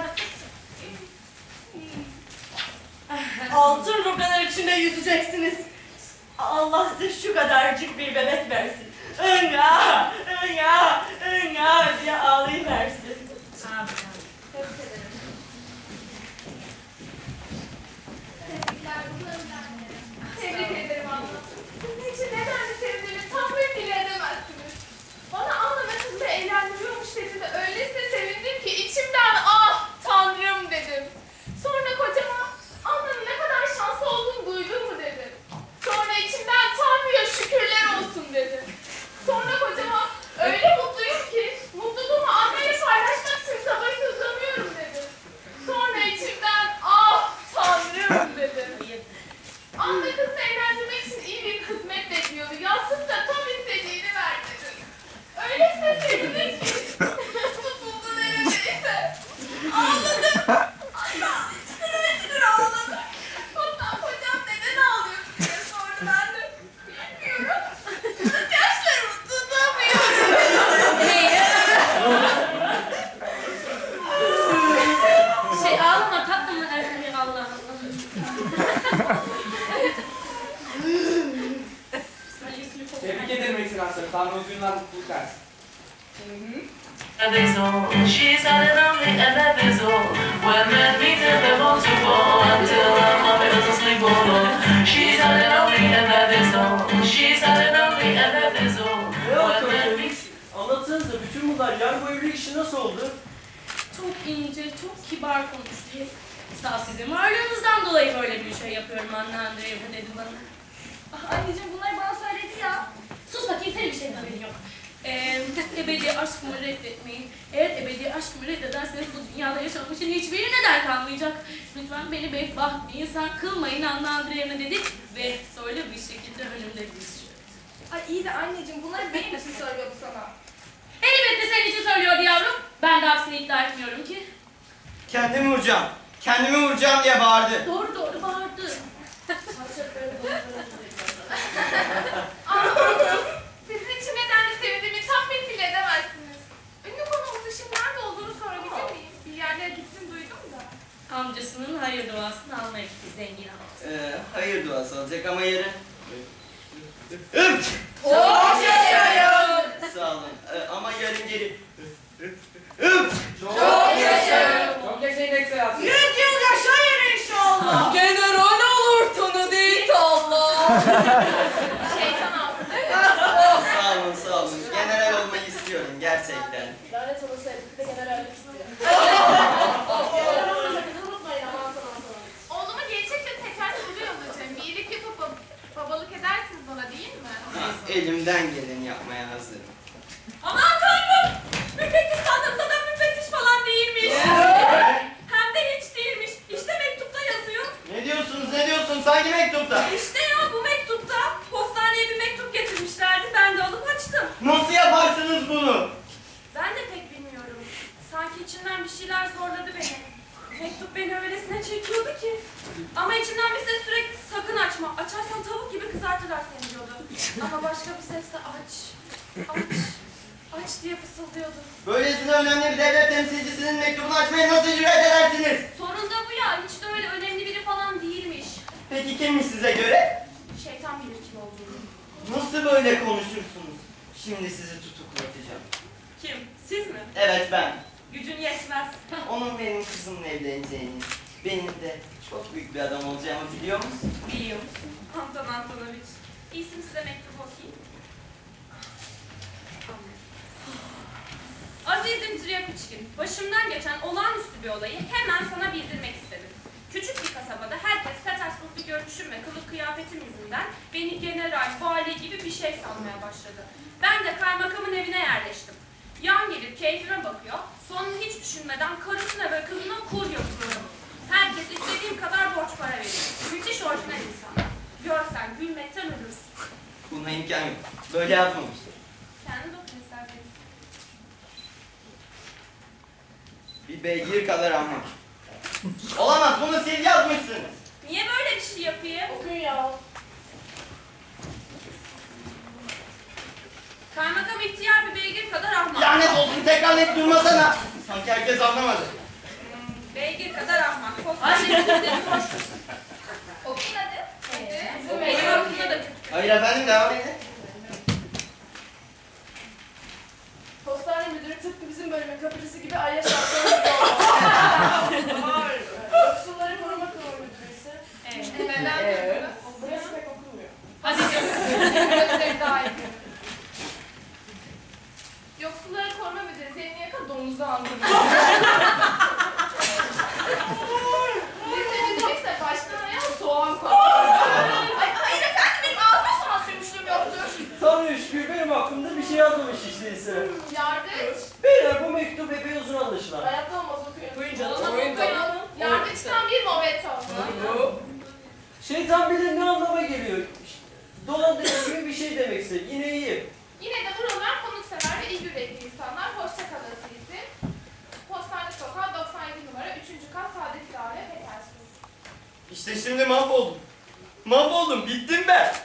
Altın rugalar içinde yüzeceksiniz. Allah size şu kadarcık bir bebek versin. Inga, inga, inga diye ağlayıversin. Tebrik ederim. Tebrikler, tebrik ederim abla. Sizin için neden de sevdiğimi tahmin bile edemezsiniz. Bana Anna ve kızla evlendiriyormuş dediğinde öylesine sevindim ki içimden ah tanrım dedim. Sonra kocama Anna'nın ne kadar şanslı olduğunu duydun mu dedim. Sonra içimden Tanrı'ya şükürler olsun dedim. Sonra kocama öyle mutluyum ki mutluluğumu Anna'yla paylaşmak için sabırsızlanıyorum dedim. Sonra içimden ah Tanrım dedim. Anna kızla evlendirmek için iyi bir kısmet bekliyordu. Yazsız da tam istediğini ver dedim. Öylesine sevindim ki mutluluğun elimdeyse. Ağladım. Hatta çıkır ağladım. Hatta kocam neden ağlıyorsun diye sordu. Ben de bilmiyorum. Gözyaşlarımı tutamıyorum. Ağlama tatlım. Allah Allah. Tebrik ederim Ekselansları. Tanrı huzurundan mutluluk versin. That is all. She's had it only, and that is all. When men meet and they're born to fall until her mommy doesn't sleep alone. She's had it only, and that is all. She's had it only, and that is all. When men meet. Anlatsanıza bütün bunlar yani bu evlilik işi nasıl oldu? Çok ince, çok kibar konuştu. Sağ sizin varlığınızdan dolayı böyle bir şey yapıyorum Anna Andreevna dedi bana. Ah, anneciğim bunları bana söyledi ya. Sus bakayım senin bir şeyden haberin yok. Ebedi aşkımı reddetmeyin. Eğer ebedi aşkımı reddederseniz bu dünyada yaşamak için hiçbir neden kalmayacak. Lütfen beni bedbaht bir insan kılmayın Anna Andreevna dedi ve söyle bir şekilde önümde diz çöktü. Ay iyi de anneciğim bunları benim için söylüyordu sana. Elbette senin için söylüyordu yavrum. Ben de aksini iddia etmiyorum ki. Kendimi vuracağım. Kendimi vuracağım diye bağırdı. Doğru doğru bağırdı. Anladım. Sizin için neden de sevindiğimi tahmin bile edemezsiniz. Ünlü konuğumuzun şimdi nerede olduğunu sorabilir miyim? Bir yerlere gittim duydum da. Amcasının hayır duasını almaya gitti zengin amcası. Hayır duası olacak ama yarın... Çok yaşayın. Sağ olun. Ama yarın geri... Çok yaşayın. Çok yaşayın Ekselansları. 100 yıl yaşayın inşallah. General olur tonu değil Allah. Şeytan alsın değil mi? Sağ olun, sağ olun. General olmayı istiyorum gerçekten. Lanet olası herif de generallik istiyor. Oğluma gerçekten tekrar soruyor olacağım. Bir iyilik yapıp elimden geleni yapmaya hazırım. Aman tanrım! Müfettiş sandığımız adam müfettiş falan değilmiş. Hem de hiç değilmiş. İşte mektupta yazıyor. Ne diyorsunuz? Hangi mektupta? İşte ya bu mektupta. Postaneye bir mektup getirmişlerdi. Ben de alıp açtım. Nasıl yaparsınız bunu? Ben de pek bilmiyorum. Sanki içimden bir şeyler zorladı beni. Mektup beni öylesine çekiyordu ki. Ama içimden bir ses sürekli sakın açma. Açarsan tavuk gibi kızartırlar seni diyordu. Ama başka bir ses de aç diye fısıldıyordu. Böylesine önemli bir devlet temsilcisinin mektubunu açmaya nasıl cüret edersiniz? Sorun da bu ya. Hiç de öyle önemli biri falan değilmiş. Peki kimmiş size göre? Şeytan bilir kim olduğunu. Nasıl böyle konuşursunuz? Şimdi sizi tutuklatacağım. Kim? Siz mi? Evet ben. Gücün yetmez. Onun benim kızımla evleneceğini, benim de çok büyük bir adam olacağımı biliyor musun? Biliyor musun? Anton Antonovich. İyisi mi size mektubu okuyayım? Azizim Triapiçkin, başımdan geçen olağanüstü bir olayı hemen sana bildirmek istedim. Küçük bir kasabada herkes Petersburglu görünüşüm ve kılık kıyafetim yüzünden beni general, vali gibi bir şey sanmaya başladı. Ben de kaymakamın evine yerleştim. Yan gelip keyfime bakıyor, sonunu hiç düşünmeden karısına ve kızına kur yapıyorum. Herkes istediğim kadar borç para veriyor. Müthiş orijinal insanlar. Görsen gülmekten ölürsün. Buna imkan yok. Böyle yazmamıştır. Kendiniz okuyun isterseniz. Bir beygir kadar ama. Olamaz, bunu siz yazmışsınız. Niye böyle bir şey yapayım? Okuyun ya. Kaymakam ihtiyar bir beygir kadar ahmak. Lanet olsun, tekrar et durmasana. Sanki herkes anlamadı. Beygir kadar ahmak. Postaneye gidelim hoş. Okuyun hadi. Benim hakkında da kötü. Hayır efendim, devam edin. Postane müdürü tıpkı bizim bölümün kapıcısı gibi Arya Şahsı'nın Yoksulları Koruma Kurulu müdürü ise. Evet. Burası pek okunmuyor. Hadi canım. Burası daha iyi. Yoksulları Koruma Müdürü Zeynep Yaka domuzu andırıyor. Lise müdürü baştan ayağa soğan koyuyor. Ay hayır efendim benim ağzıma soğan sürmüşlüğüm yoktur. Tanrı şükür benim hakkımda bir şey yazmamış işte ise. Yargıç. Beyler bu mektup epey uzun anlaşılan. Hayatta olmaz okuyun. Buyurun canım. Yargıçtan bir movet aldı. Şeytan bilir ne anlama geliyor. Dolandırıcı gibi bir şey demekse yine iyi. Yine de buralar konuksever ve ilgi yürekli insanlar. Hoşça kalın sizi. Postane Sokağı 97 numara 3. kat Saadet Daire Petersburg. İşte şimdi mahvoldum. Mahvoldum, bittim ben.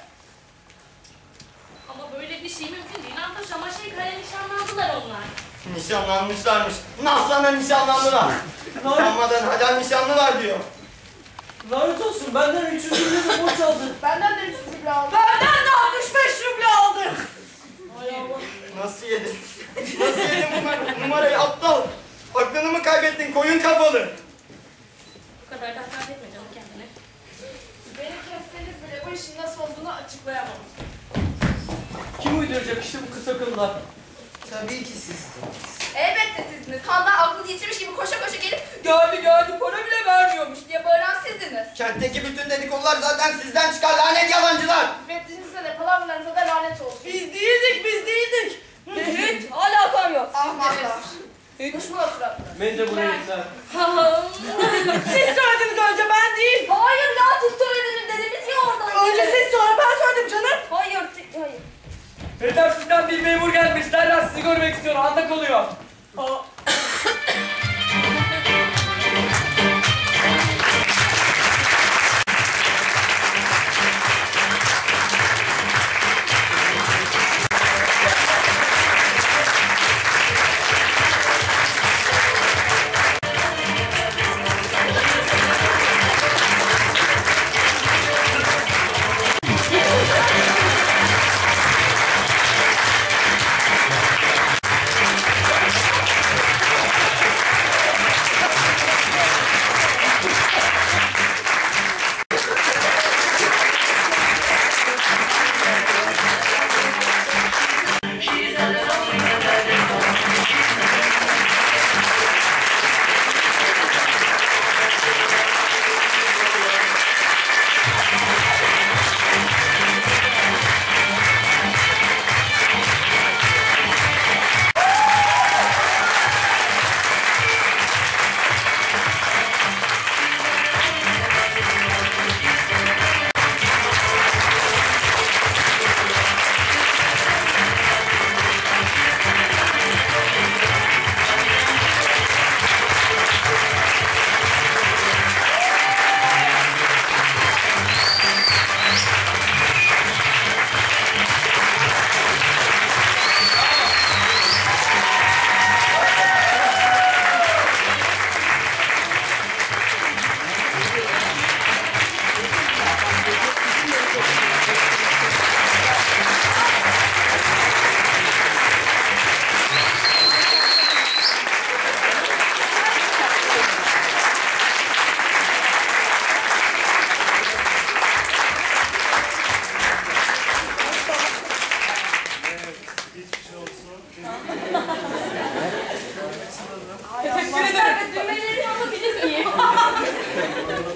Ama böyle bir şey mümkün değil. Antoş ama kare nişanlandılar onlar. Nişanlanmışlarmış. Naslana nişanlandılar. Nişanmadan hala nişanlılar diyor. Lanet olsun benden 300 lira borç aldı. Benden de 300 ruble aldı. Benden de 65 ruble aldı. Hay Allah. Nasıl yedin? Nasıl yedin bu numarayı aptal? Aklını mı kaybettin koyun kafalı? Bu kadar da hakaret etme canım kendine. Beni kesseniz bile bu işin nasıl olduğunu açıklayamam. Kim uyduracak işte bu kısa kıllar? Tabii ki siz. Elbette sizdiniz. Handan aklınızı yitirmiş gibi koşa koşa gelip geldi para bile vermiyormuş diye bağıran sizdiniz. Kentteki bütün dedikodular zaten sizden çıkar lanet yalancılar. Müfettişinize de palavralarınıza da lanet olsun. Biz değildik. Hiç alakam yok. Ahmaklar. Kuşmula suratlı. Ben de buraya gitmem. Siz söylediniz önce ben değil. Hayır ya tuttu öğrenim dediniz ya oradan. Önce siz sonra ben söyledim canım. Hayır. Petersburg'dan bir memur gelmiş. Derhal sizi görmek istiyor. Anda kalıyor.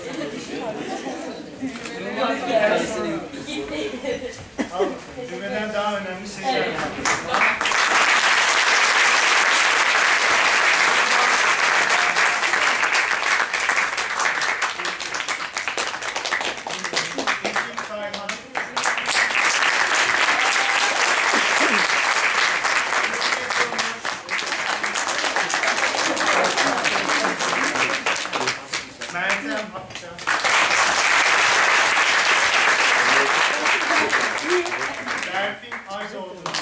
Al bakalım. Düğmeden daha önemli şeyler var. Meltem Akça. Berfin Aydoğdu.